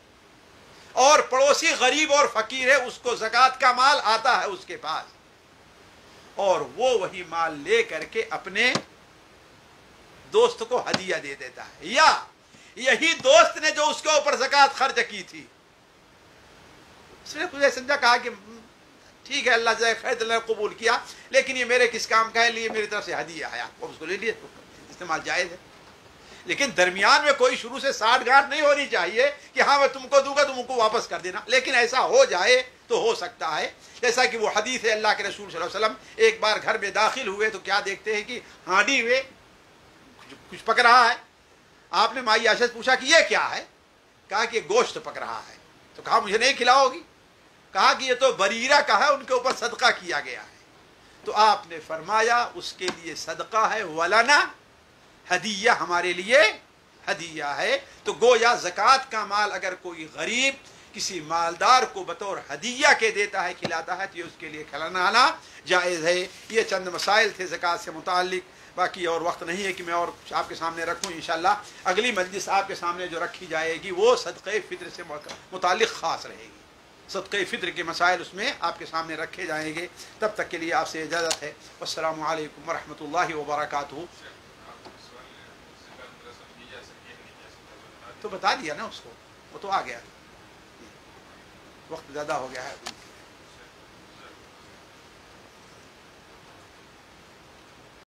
اور پڑوسی غریب اور فقیر ہے، اس کو زکوٰۃ کا مال آتا ہے اس کے پاس، اور وہ وہی مال لے کر کے اپنے دوست کو ہدیہ دے دیتا ہے، یا یہی دوست نے جو اس کے اوپر زکوٰۃ خرچ کی تھی، اس نے خود سمجھا، کہا کہ ٹھیک ہے اللہ جزائے خیر، اللہ نے قبول کیا، لیکن یہ میرے کس کام کا ہے، لیے میری طرف سے ہدیہ آیا، اور اس کو لے لیے، استعمال جائز ہے۔ لیکن درمیان میں کوئی شروع سے ساٹھ گانٹھ نہیں ہونی چاہیے کہ ہاں میں تم کو دوں گا تم کو واپس کر دینا، لیکن ایسا ہو جائے تو ہو سکتا ہے، جیسا کہ وہ حدیث ہے، اللہ کے رسول صلی اللہ علیہ وسلم ایک بار گھر میں داخل ہوئے تو کیا دیکھتے ہیں کہ ہانڈی میں کچھ پک رہا ہے۔ آپ نے مائی عائشہ سے پوچھا کہ یہ کیا ہے؟ کہا کہ یہ گوشت پک رہا ہے۔ تو کہا مجھے نہیں کھلاؤ گی؟ کہا کہ یہ تو بریرہ کا ہے، ان کے اوپر صدقہ کیا گیا ہے۔ تو آپ نے فرمایا اس کے لیے صدقہ ہے، ولنا ہدیہ، ہمارے لیے ہدیہ ہے۔ تو گویا زکوٰۃ کا مال اگر کوئی غریب کسی مالدار کو بطور ہدیہ کے دیتا ہے، کھلاتا ہے، تو یہ اس کے لیے کھلانا جائز ہے۔ یہ چند مسائل تھے زکوٰۃ سے متعلق، باقی اور وقت نہیں ہے کہ میں اور آپ کے سامنے رکھوں۔ انشاءاللہ اگلی مجلس آپ کے سامنے جو رکھی جائے گی وہ صدقہ فطر سے متعلق خاص رہے گی، صدقہ فطر کے مسائل اس میں آپ کے سامنے رکھے جائیں گے۔ تب تک کے لیے آپ سے اجازت ہے، والسلام علیکم ورحمۃ اللہ وبرکاتہ۔ تو بتا دیا نا اس کو، وہ تو آ گیا، وقت زیادہ ہو گیا ہے۔